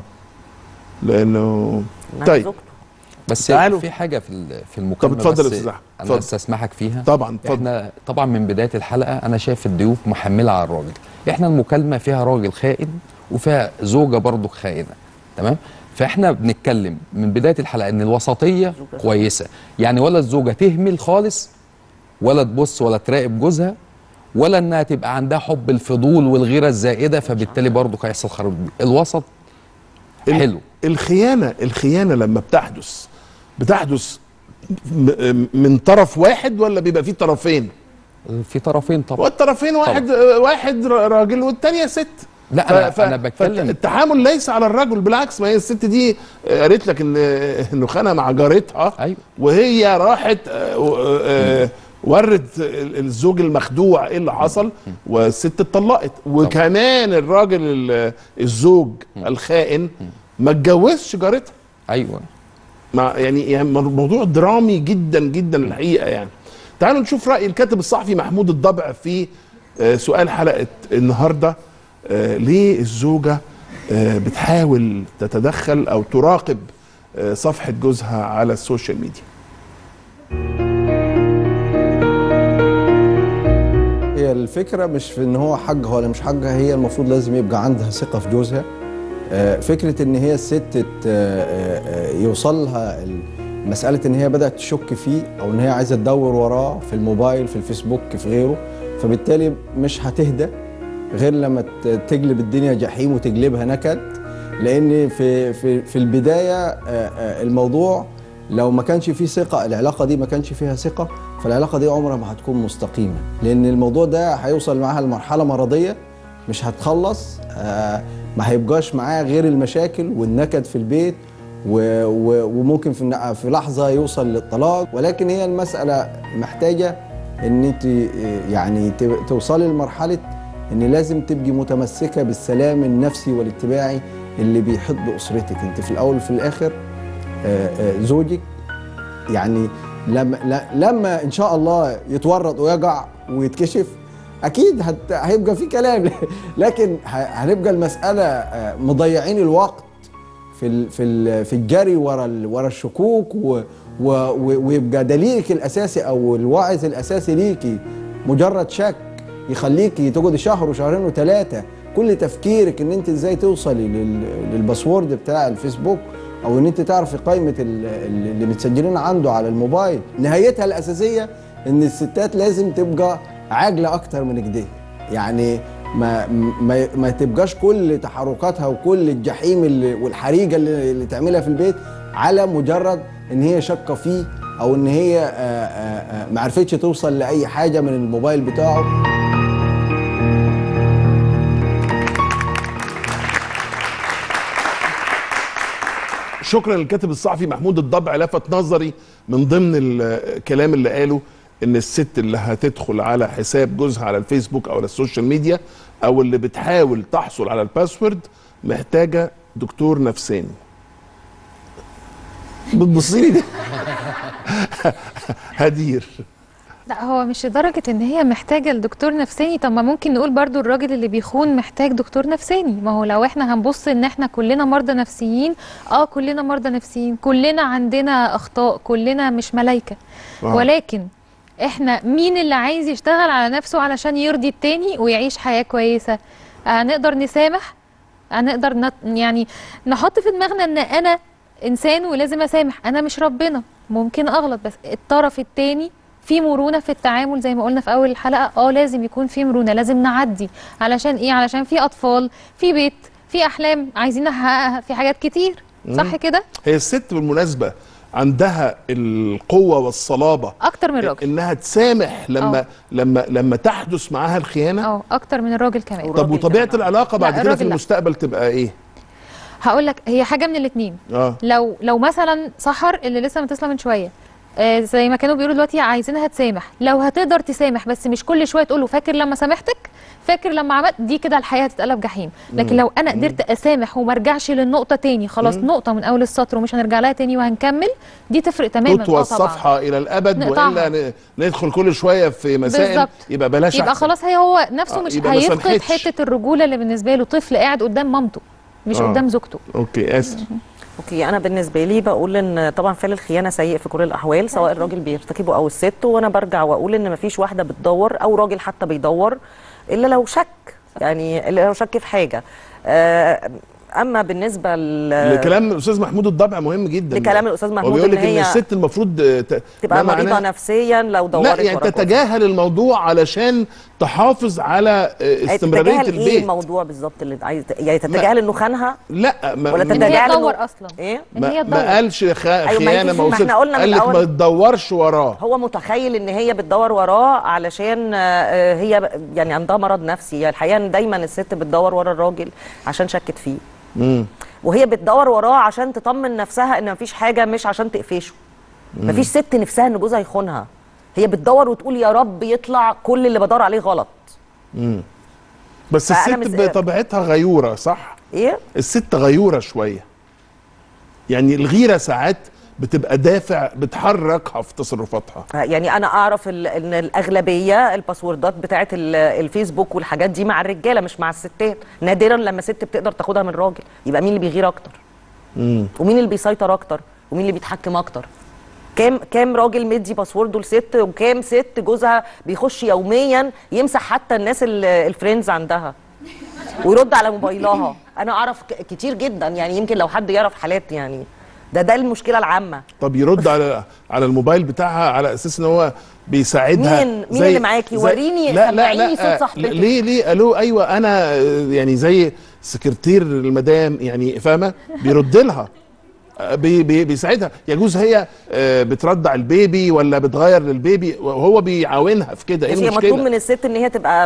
لانه طيب بس تعالوا في حاجه في في المكالمه. طب اتفضل يا استاذ احمد. انا استسمحك فيها. طبعا اتفضل. احنا طبعا من بدايه الحلقه انا شايف الضيوف محمله على الراجل. احنا المكالمه فيها راجل خائن وفيها زوجه برضه خائنه، تمام؟ فاحنا بنتكلم من بدايه الحلقه ان الوسطيه كويسه، يعني ولا الزوجه تهمل خالص ولا تبص ولا تراقب جوزها، ولا انها تبقى عندها حب الفضول والغيره الزائده فبالتالي برضه هيحصل خراب. الوسط حلو. الخيانه الخيانه لما بتحدث بتحدث من طرف واحد ولا بيبقى فيه طرفين؟ في طرفين طبعا. والطرفين واحد طبعا. واحد راجل والتانية ست. لا انا ف... انا بتكلم التحامل ليس على الرجل، بالعكس، ما هي الست دي قالت لك ان انه خانه مع جارتها. أيوة. وهي راحت ورت الزوج المخدوع ايه اللي حصل، والست اتطلقت. وكمان الراجل الزوج الخائن ما اتجوزش جارتها. ايوه مع يعني يعني موضوع درامي جدا جدا الحقيقه. يعني تعالوا نشوف راي الكاتب الصحفي محمود الضبع في سؤال حلقه النهارده. آه ليه الزوجة آه بتحاول تتدخل أو تراقب آه صفحة جوزها على السوشيال ميديا؟ هي الفكرة مش في إن هو حجها ولا مش حجها، هي المفروض لازم يبقى عندها ثقة في جوزها. آه فكرة إن هي الست يوصلها مسألة إن هي بدأت تشك فيه أو إن هي عايزة تدور وراه في الموبايل في الفيسبوك في غيره، فبالتالي مش هتهدى غير لما تقلب الدنيا جحيم وتقلبها نكد. لان في في في البدايه الموضوع لو ما كانش فيه ثقه، العلاقه دي ما كانش فيها ثقه، فالعلاقه دي عمرها ما هتكون مستقيمه، لان الموضوع ده هيوصل معاها لمرحله مرضيه مش هتخلص. ما هيبقاش معاها غير المشاكل والنكد في البيت، وممكن في في لحظه يوصل للطلاق. ولكن هي المساله محتاجه ان انت يعني توصلي لمرحله ان لازم تبقي متمسكه بالسلام النفسي والاتباعي اللي بيحيط باسرتك. انت في الاول وفي الاخر زوجك يعني لما لما ان شاء الله يتورط ويقع ويتكشف اكيد هيبقى في كلام، لكن هنبقى المساله مضيعين الوقت في في في الجري ورا ورا الشكوك، ويبقى دليلك الاساسي او الواعظ الاساسي ليكي مجرد شك يخليكي تقعدي شهر وشهرين وثلاثه كل تفكيرك ان انت ازاي توصلي للباسورد بتاع الفيسبوك او ان انت تعرفي قائمه اللي متسجلين عنده على الموبايل. نهايتها الاساسيه ان الستات لازم تبقى عاجله اكتر من كده، يعني ما ما ما تبقاش كل تحركاتها وكل الجحيم اللي والحريقه اللي, اللي تعملها في البيت على مجرد ان هي شاكه فيه او ان هي ما عرفتش توصل لاي حاجه من الموبايل بتاعه. شكرا للكاتب الصحفي محمود الضبع. لفت نظري من ضمن الكلام اللي قاله ان الست اللي هتدخل على حساب جوزها على الفيسبوك او على السوشيال ميديا او اللي بتحاول تحصل على الباسورد محتاجه دكتور نفساني. بتبصيلي ده هدير. لا هو مش لدرجة ان هي محتاجة لدكتور نفساني. طب ما ممكن نقول برضو الراجل اللي بيخون محتاج دكتور نفساني. ما هو لو احنا هنبص ان احنا كلنا مرضى نفسيين، اه كلنا مرضى نفسيين، كلنا عندنا اخطاء، كلنا مش ملايكة. آه. ولكن احنا مين اللي عايز يشتغل على نفسه علشان يرضي التاني ويعيش حياة كويسة؟ هنقدر نسامح؟ هنقدر نت... يعني نحط في دماغنا ان انا انسان ولازم اسامح، انا مش ربنا، ممكن اغلط، بس الطرف التاني في مرونه في التعامل زي ما قلنا في اول الحلقه. اه لازم يكون في مرونه، لازم نعدي. علشان ايه؟ علشان في اطفال، في بيت، في احلام عايزين نحققها، في حاجات كتير. صح كده؟ هي الست بالمناسبه عندها القوه والصلابه اكتر من الراجل انها تسامح لما أوه. لما لما تحدث معاها الخيانه. اه اكتر من الراجل كمان. طب وطبيعه العلاقه بعد كده في المستقبل لا. تبقى ايه؟ هقول لك هي حاجه من الاثنين. اه لو لو مثلا سحر اللي لسه متصله من شويه، آه زي ما كانوا بيقولوا دلوقتي عايزينها تسامح، لو هتقدر تسامح بس مش كل شويه تقول له فاكر لما سامحتك، فاكر لما عملت دي، كده الحياه هتتقلب جحيم. لكن لو انا قدرت اسامح وما ارجعش للنقطه تاني، خلاص مم. نقطه من اول السطر ومش هنرجع لها تاني وهنكمل، دي تفرق تماما. تطوى الصفحه الى الابد، والا ندخل كل شويه في مسائل بالزبط. يبقى بلاش يبقى أحسن. خلاص هي هو نفسه آه مش هيفقد حته الرجوله اللي بالنسبه له طفل قاعد قدام مامته مش آه. قدام زوجته. اوكي اسف. اوكي انا بالنسبه لي بقول ان طبعا فعل الخيانه سيء في كل الاحوال سواء الراجل بيرتكبه او الست، وانا برجع واقول ان مفيش واحده بتدور او راجل حتى بيدور الا لو شك، يعني الا لو شك في حاجه. آه اما بالنسبه لكلام الاستاذ محمود الضبع مهم جدا، لكلام الاستاذ محمود وبيقول لك ان ان هي الست المفروض تبقى مريضه نفسيا لو دورت لا يعني تتجاهل الموضوع علشان تحافظ استمراريه تتجاهل البيت. ايه الموضوع بالظبط اللي عايز يعني تتجاهل انه خانها؟ لا ما ولا تتجاهل ان هي تدور اصلا ايه؟ ان هي تدور. ما قالش خيانه، ما احنا قلنا قال لك ما تدورش وراه. هو متخيل ان هي بتدور وراه علشان هي يعني عندها مرض نفسي. يعني الحقيقه ان دايما الست بتدور ورا الراجل عشان شكت فيه، امم وهي بتدور وراه عشان تطمن نفسها ان مفيش حاجه، مش عشان تقفشه. مفيش ست نفسها ان جوزها يخونها، هي بتدور وتقول يا رب يطلع كل اللي بدور عليه غلط. امم بس الست بطبيعتها غيوره، صح؟ ايه؟ الست غيوره شويه، يعني الغيره ساعات بتبقى دافع بتحركها في تصرفاتها. يعني انا اعرف ان الاغلبيه الباسوردات بتاعت الفيسبوك والحاجات دي مع الرجاله مش مع الستات. نادرا لما ست بتقدر تاخدها من راجل. يبقى مين اللي بيغير اكتر؟ امم ومين اللي بيسيطر اكتر؟ ومين اللي بيتحكم اكتر؟ كام كام راجل مدي باسورده لست، وكام ست جوزها بيخش يوميا يمسح حتى الناس الفريندز عندها ويرد على موبايلها. انا اعرف كتير جدا، يعني يمكن لو حد يعرف حالات، يعني ده ده المشكله العامه. طب يرد على على الموبايل بتاعها على اساس ان هو بيساعدها؟ مين مين اللي معاكي؟ وريني، لا سمعيني لا صوت صاحبتك. ليه ليه الو ايوه انا يعني زي سكرتير المدام، يعني فاهمه؟ بيرد لها، بي بي بيساعدها. يجوز هي بترضع البيبي ولا بتغير للبيبي وهو بيعاونها في كده. ايه المشكله؟ هي مطلوب من الست ان هي تبقى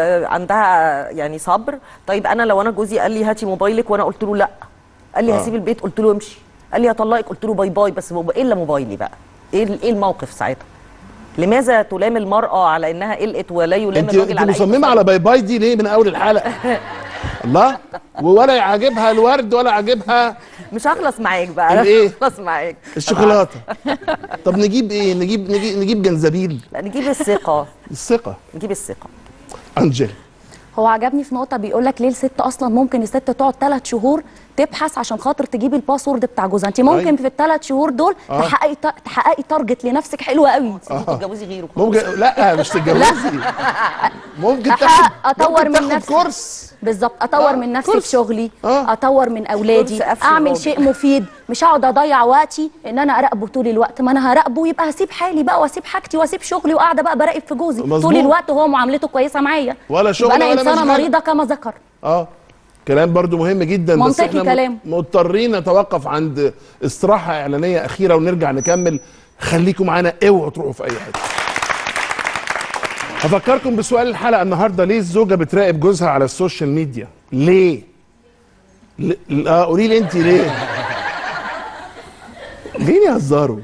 عندها يعني صبر. طيب انا لو انا جوزي قال لي هاتي موبايلك وانا قلت له لا، قال لي آه. هسيب البيت قلت له امشي، قال لي هطلقك قلت له باي باي، بس ايه الا موبايلي بقى؟ ايه ايه الموقف ساعتها؟ لماذا تلام المراه على انها قلقت ولا يلام الراجل على انت مصممه على باي باي دي ليه من اول الحلقه؟ الله، ولا يعجبها الورد ولا يعجبها. مش هخلص معاك بقى. الايه؟ هخلص معاك الشوكولاته. طب نجيب ايه؟ نجيب نجيب نجيب جنزبيل؟ لا نجيب الثقه. الثقه، نجيب الثقه. انجل، هو عجبني في نقطه بيقول لك ليه الست اصلا ممكن الست تقعد ثلاث شهور تبحث عشان خاطر تجيب الباسورد بتاع جوزها. انت ممكن أي. في الثلاث شهور دول آه. تحققي تحققي تارجت لنفسك حلوه قوي. آه. تتجوزي غيره ممكن. لا مش تتجوزي، ممكن تاخد اطور ممكن من نفسي كورس. بالظبط، اطور آه. من نفسي كورس. في شغلي، آه. اطور من اولادي، اعمل راجل. شيء مفيد، مش هقعد اضيع وقتي ان انا اراقبه طول الوقت. ما انا هراقبه يبقى هسيب حالي بقى واسيب حاجتي واسيب شغلي وقاعده بقى براقب في جوزي مزبوط. طول الوقت وهو معاملته كويسه معايا، ولا شغل ولا ولا انسانه مريضه كما ذكر. اه كلام برضو مهم جدا، بس احنا كلام. مضطرين نتوقف عند استراحه اعلانيه اخيره ونرجع نكمل. خليكم معانا، اوعوا تروحوا في اي حته. هفكركم بسؤال الحلقه النهارده: ليه الزوجه بتراقب جوزها على السوشيال ميديا؟ ليه؟ ل... اه قولي لي انت ليه؟ ليه يهزروا؟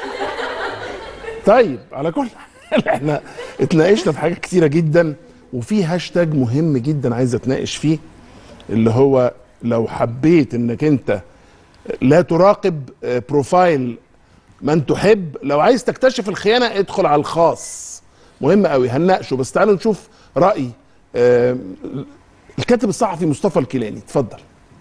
طيب على كل حال احنا اتناقشنا في حاجات كتيره جدا، وفي هاشتاج مهم جدا عايز اتناقش فيه، اللي هو لو حبيت انك انت لا تراقب بروفايل من تحب، لو عايز تكتشف الخيانه ادخل على الخاص. مهم قوي، هنناقشه. بس تعالوا نشوف راي الكاتب الصحفي مصطفى الكيلاني. اتفضل.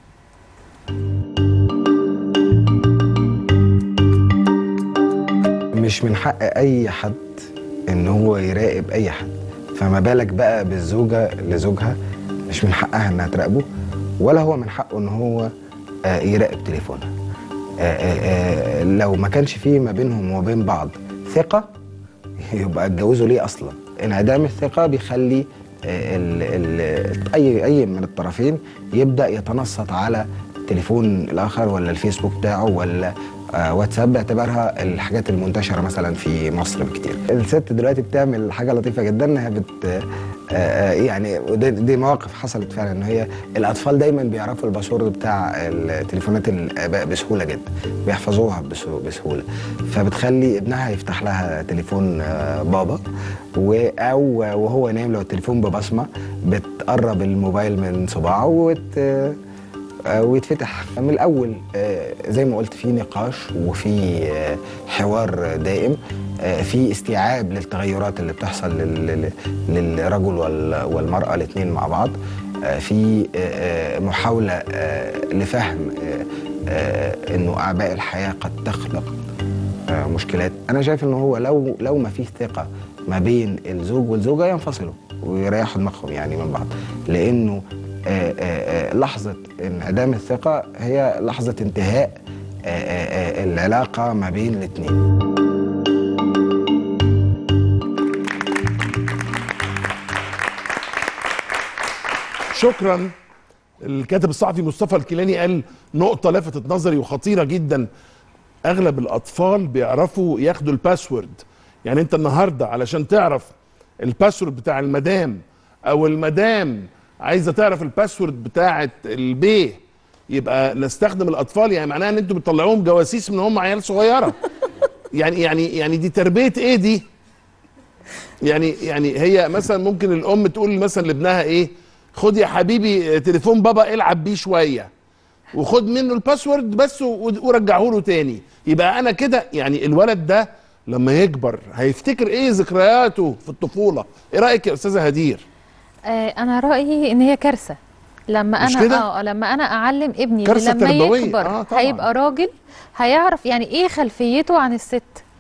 مش من حق اي حد ان هو يراقب اي حد، فما بالك بقى بالزوجه لزوجها مش من حقها انها تراقبه، ولا هو من حقه ان هو يراقب تليفونها. لو ما كانش فيه ما بينهم وبين بعض ثقه يبقى اتجوزوا ليه اصلا؟ انعدام الثقه بيخلي ال ال اي اي من الطرفين يبدا يتنصت على تليفون الاخر ولا الفيسبوك بتاعه ولا واتساب، باعتبارها الحاجات المنتشره مثلا في مصر بكتير. الست دلوقتي بتعمل حاجه لطيفه جدا، انها بت يعني دي, دي مواقف حصلت فعلا، ان هي الاطفال دايما بيعرفوا الباسورد بتاع التليفونات الاباء بسهوله جدا، بيحفظوها بسهوله، فبتخلي ابنها يفتح لها تليفون بابا، او وهو نايم لو التليفون ببصمه بتقرب الموبايل من صباعه وت ويتفتح من الاول. زي ما قلت في نقاش وفي حوار دائم، في استيعاب للتغيرات اللي بتحصل للرجل والمراه الاثنين مع بعض، في محاوله لفهم انه اعباء الحياه قد تخلق مشكلات. انا شايف ان هو لو لو ما فيش ثقه ما بين الزوج والزوجه ينفصلوا ويريحوا دماغهم يعني من بعض، لانه آه، آه، لحظة انعدام الثقة هي لحظة انتهاء آه، آه، العلاقة ما بين الاثنين. شكرا. الكاتب الصحفي مصطفى الكيلاني قال نقطة لفتت نظري وخطيرة جدا. أغلب الأطفال بيعرفوا ياخدوا الباسورد. يعني أنت النهاردة علشان تعرف الباسورد بتاع المدام أو المدام عايزة تعرف الباسورد بتاعة البيه، يبقى نستخدم الأطفال. يعني معناها أن أنتوا بتطلعوهم جواسيس من هم عيال صغيرة. يعني يعني يعني دي تربية إيه دي؟ يعني يعني هي مثلا ممكن الأم تقول مثلا لابنها إيه؟ خد يا حبيبي تليفون بابا العب بيه شويه وخد منه الباسورد بس ورجعه له تاني. يبقى انا كده يعني الولد ده لما يكبر هيفتكر ايه ذكرياته في الطفوله؟ ايه رايك يا استاذه هدير؟ آه انا رايي ان هي كارثه. لما مش انا كده؟ اه لما انا اعلم ابني كارثة لما تربوية. يكبر آه طبعاً. هيبقى راجل، هيعرف يعني ايه خلفيته عن الست.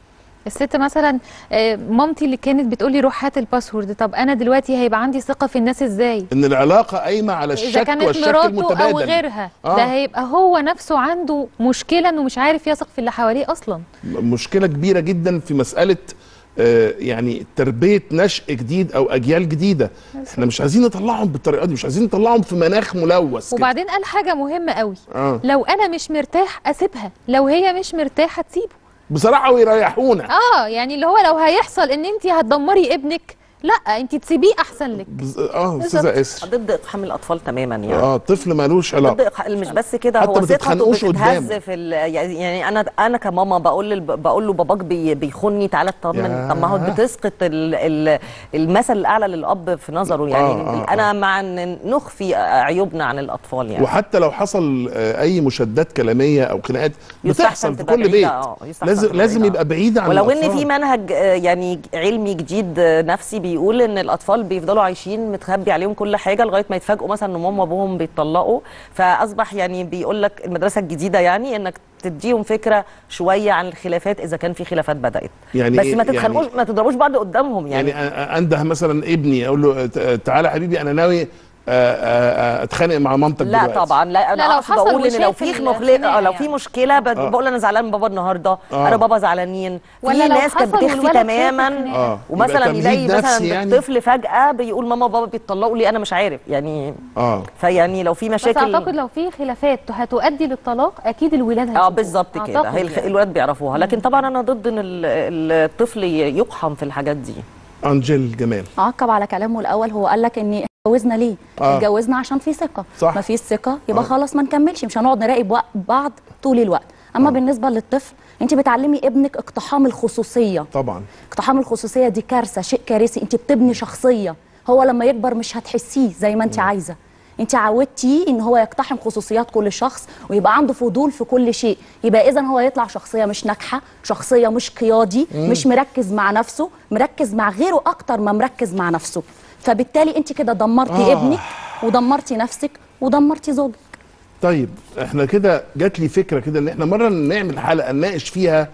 الست مثلا آه، مامتي اللي كانت بتقولي روح هات الباسورد، طب انا دلوقتي هيبقى عندي ثقه في الناس ازاي؟ ان العلاقه قايمه على اذا الشك كانت والشك مراته المتبادل او غيرها. آه. ده هيبقى هو نفسه عنده مشكله انه مش عارف يثق في اللي حواليه اصلا. مشكله كبيره جدا في مساله آه يعني تربيه نشء جديد او اجيال جديده. احنا مش عايزين نطلعهم بالطريقه دي، مش عايزين نطلعهم في مناخ ملوث كده. وبعدين قال حاجه مهمه قوي. آه. لو انا مش مرتاح اسيبها، لو هي مش مرتاحه تسيبه بصراحه ويريحونا. اه يعني اللي هو لو هيحصل ان انت هتدمري ابنك، لا انت تسيبيه احسن لك. بز... اه استاذه اسر ضد اقحام الاطفال تماما يعني. اه طفل مالوش ضد علاقه. إقح... مش بس كده، حتى هو ما ثقته تتخانقوش بتتهز قدامه. في ال... يعني انا انا كماما بقول لل... بقول له باباك بي... بيخوني تعالى اطمن. طب ما هو بتسقط ال... ال... المثل الاعلى للاب في نظره يعني. آه آه انا آه. مع ان نخفي عيوبنا عن الاطفال يعني. وحتى لو حصل آه، اي مشادات كلاميه او خناقات يستحسن بتحصل في تبقى كل بعيدة. بيت. آه، يستحسن لازم تبقى لازم بعيدة. يبقى بعيد عن ولو الأطفال. ان في منهج آه، يعني علمي جديد آه، نفسي بيقول ان الاطفال بيفضلوا عايشين متخبي عليهم كل حاجه لغايه ما يتفاجئوا مثلا ان ماما وابوهم بيتطلقوا. فاصبح يعني بيقول لك المدرسه الجديده يعني انك تديهم فكره شويه عن الخلافات اذا كان في خلافات بدات. يعني بس إيه؟ ما تتخانقوش يعني ما تضربوش بعض قدامهم يعني, يعني أ- أ- انده مثلا ابني اقول له ت- تعالى حبيبي انا ناوي آه، آه، آه، اتخانق مع مامتك لا دلوقتي. طبعا لا انا لا، لو اقصد حصل اقول ان لو في مشاكل مخلق خناقة آه، لو في يعني. مشكله ب- آه. بقول انا زعلان من بابا النهارده. آه. انا بابا زعلانين. في ولا لو ناس كانت حصل بتخفي والولد شايف تماما. الخناقة. اه ومثلا يبقى يلاقي تمهيد مثلا نفسي يعني. الطفل فجاه بيقول ماما وبابا بيتطلقوا لي انا مش عارف يعني. اه فيعني لو في بس مشاكل اعتقد لو في خلافات هتؤدي للطلاق اكيد الولاد اه هيشوفوها. بالظبط كده. أعتقد هي الخ- يعني. الولاد بيعرفوها. لكن طبعا انا ضد ان ال- ال- الطفل يقحم في الحاجات دي. انجل جمال. اعقب على كلامه الاول، هو قال لك ان اتجوزنا ليه؟ آه. اتجوزنا عشان في ثقه. صح. ما فيش ثقه يبقى آه. خلاص ما نكملش، مش هنقعد نراقب وق- بعض طول الوقت. اما آه. بالنسبه للطفل، انت بتعلمي ابنك اقتحام الخصوصيه. طبعا اقتحام الخصوصيه دي كارثه، شيء كارثي. انت بتبني شخصيه، هو لما يكبر مش هتحسيه زي ما انت عايزه. انت عودتيه ان هو يقتحم خصوصيات كل شخص ويبقى عنده فضول في كل شيء. يبقى اذا هو يطلع شخصيه مش ناجحه، شخصيه مش قيادي، مش مركز مع نفسه، مركز مع غيره اكتر ما مركز مع نفسه. فبالتالي انت كده دمرتي آه. ابنك ودمرتي نفسك ودمرتي زوجك. طيب احنا كده جات لي فكره كده ان احنا مره نعمل حلقه نناقش فيها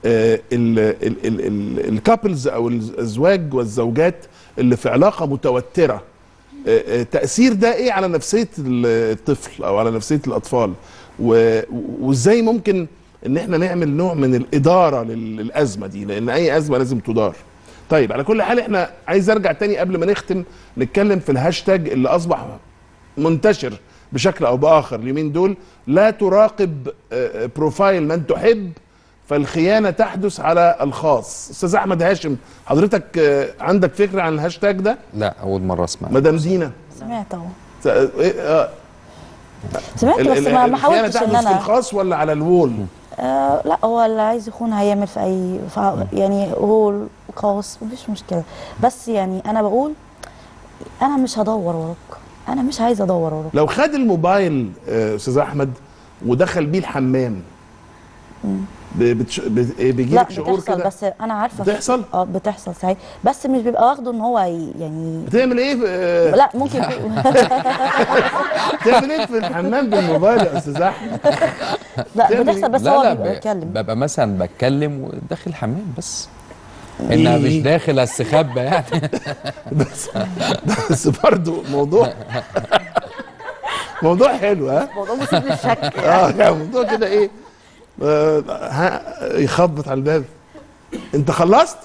الكابلز او الازواج والزوجات اللي في علاقه متوتره. آه، آه، تاثير ده ايه على نفسيه الطفل او على نفسيه الاطفال، و- وازاي ممكن ان احنا نعمل نوع من الاداره لل- للازمه دي، لان اي ازمه لازم تدار. طيب على كل حال احنا عايز ارجع تاني قبل ما نختم نتكلم في الهاشتاج اللي اصبح منتشر بشكل او باخر اليومين دول. لا تراقب آه، بروفايل من تحب فالخيانه تحدث على الخاص. استاذ احمد هاشم حضرتك آه، عندك فكره عن الهاشتاج ده؟ لا اول مره اسمع. مدام زينه سمعت اهو. ت- آه، آه، سمعت ال- بس ال- ما ما الخيانه حاولتش ان تحدث في انا الخاص ولا على الوول؟ آه لا، هو اللي عايز يخون هيعمل في اي ف- يعني هو خاص مفيش مشكله. بس يعني انا بقول انا مش هدور وراك، انا مش عايزه ادور وراك. لو خد الموبايل آه، استاذ احمد ودخل بيه الحمام ب- بتش... ب- بيجي لا لك شعور بتحصل، كده؟ بس انا عارفه بتحصل؟ اه بتحصل ساعات، بس مش بيبقى واخده ان هو ي- يعني بتعمل ايه في- آه، لا ممكن يكون- بتعمل ايه في الحمام بالموبايل يا استاذ احمد؟ لا تعمل بتحصل، بس لا هو لا بيبقى ب- بيتكلم. ببقى مثلا بتكلم وداخل حمام بس، انها مش داخل استخبى يعني. بس بس برضه موضوع موضوع حلو. ها موضوع مثير للشك. اه يعني موضوع كده ايه، آه ها يخبط على الباب، انت خلصت؟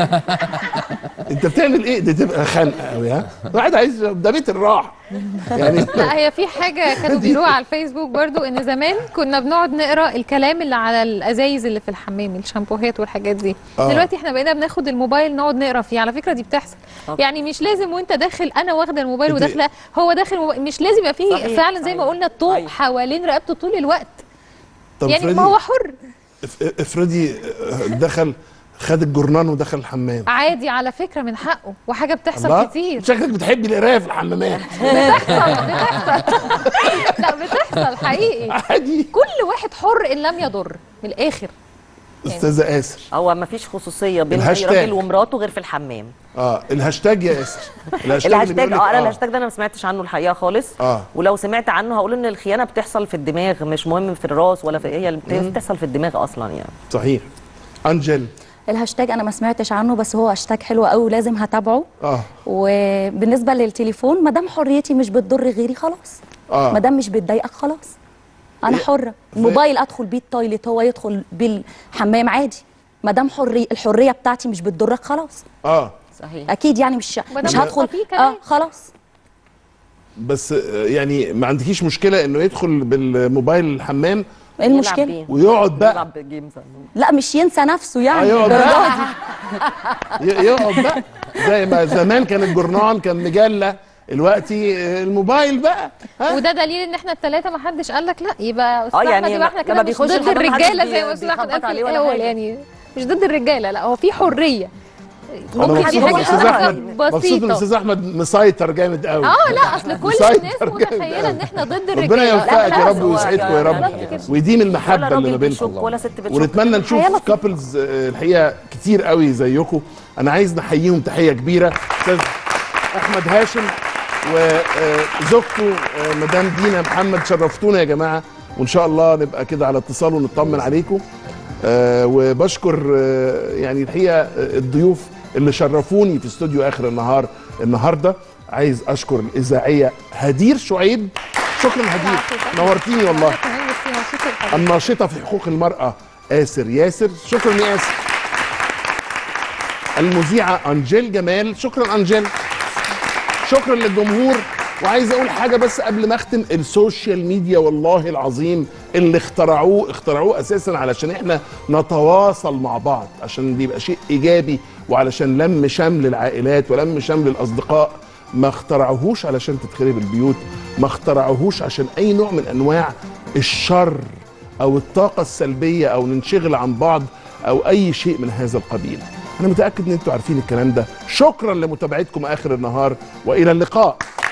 انت بتعمل ايه؟ دي تبقى خنقه قوي. ها واحد عايز، ده بيت الراحه يعني. لا هي في حاجه كانوا بيقولوها على الفيسبوك برضو، ان زمان كنا بنقعد نقرا الكلام اللي على الازايز اللي في الحمام، الشامبوهات والحاجات دي. آه. دلوقتي احنا بقينا بناخد الموبايل نقعد نقرا فيه. على فكره دي بتحصل. يعني مش لازم وانت داخل، انا واخده الموبايل انت- وداخله هو داخل الموبايل، مش لازم يبقى فيه صحيح، فعلا زي ما صحيح. قلنا الطوق صحيح. حوالين رقبته طول الوقت. طب يعني افرضي- ما هو حر اف- افرضي دخل خد الجرنان ودخل الحمام. عادي على فكره، من حقه، وحاجه بتحصل الله، كتير. شكلك بتحبي القرايه في الحمامات. بتحصل بتحصل لا بتحصل حقيقي. عادي. كل واحد حر ان لم يضر، من الاخر. استاذه آسر، هو ما فيش خصوصيه بين اي الهاشتاج. راجل ومراته غير في الحمام. اه الهاشتاج يا آسر، الهاشتاج اللي الهاشتاج بيقول لك اه انا آه. الهاشتاج ده انا ما سمعتش عنه الحقيقه خالص. اه ولو سمعت عنه هقول ان الخيانه بتحصل في الدماغ، مش مهم في الراس ولا في، هي اللي بت- بتحصل في الدماغ اصلا يعني. صحيح. انجل. الهاشتاج انا ما سمعتش عنه، بس هو هاشتاج حلو قوي ولازم هتابعه. اه وبالنسبه للتليفون، ما دام حريتي مش بتضر غيري خلاص، اه ما دام مش بتضايقك خلاص انا إيه؟ حره. الموبايل ادخل بيه التويليت، هو يدخل بيه الحمام عادي، ما دام حري الحريه بتاعتي مش بتضرك خلاص. اه صحيح. اكيد يعني مش ما مش دام هدخل فيه كمان. اه خلاص. بس آه، يعني ما عندكيش مشكله انه يدخل بالموبايل الحمام ايه المشكله؟ ويقعد بقى، يلعب جيمز. لا مش ينسى نفسه آه، يعني يقعد الدرجة بقى. دي. ي- يقعد بقى زي ما زمان كان الجورنال، كان مجله، دلوقتي آه، الموبايل بقى. ها وده دليل ان احنا الثلاثه ما حدش قال لك لا، يبقى استاذ آه، يعني احمد، يبقى احنا لما كده مش بيخش ضد الحمام محدش الرجاله بي- زي ما استاذ احمد بيخبط قال في عليه ولا الاول. حاجة. يعني مش ضد الرجاله، لا هو في حريه. انا ممكن مبسوط دي ان حاجه الاستاذ احمد، مبسوط ان بسيطه. الاستاذ احمد مسيطر جامد قوي. اه لا اصل كل مسيطر الناس جامد متخيله قوي. ان احنا ضد ربنا الرجاله. يوفقك يا رب هو ويسعدكم يا يعني رب، ويديم المحبه ولا اللي ما راجل بيشك بينكم، ولا ست بتشك. ونتمنى نشوف كابلز الحقيقه كتير قوي زيكم. انا عايز نحييهم تحيه كبيره، استاذ احمد هاشم وزوجته مدام دينا محمد، شرفتونا يا جماعه، وان شاء الله نبقى كده على اتصال ونطمن عليكم. آه، وبشكر آه، يعني الحقيقه الضيوف اللي شرفوني في استوديو اخر النهار النهارده. عايز اشكر الاذاعيه هدير شعيب، شكرا هدير، نورتيني والله. الناشطه في حقوق المراه آسر ياسر، شكرا يا آسر. المذيعه انجيل جمال، شكرا انجيل. شكرا للجمهور. وعايز اقول حاجه بس قبل ما اختم، السوشيال ميديا والله العظيم اللي اخترعوه اخترعوه اساسا علشان احنا نتواصل مع بعض، عشان يبقى شيء ايجابي، وعلشان لم شمل العائلات ولم شمل الاصدقاء. ما اخترعوهوش علشان تتخرب البيوت، ما اخترعوهوش عشان اي نوع من انواع الشر او الطاقه السلبيه او ننشغل عن بعض او اي شيء من هذا القبيل. انا متاكد ان انتوا عارفين الكلام ده. شكرا لمتابعتكم اخر النهار، والى اللقاء.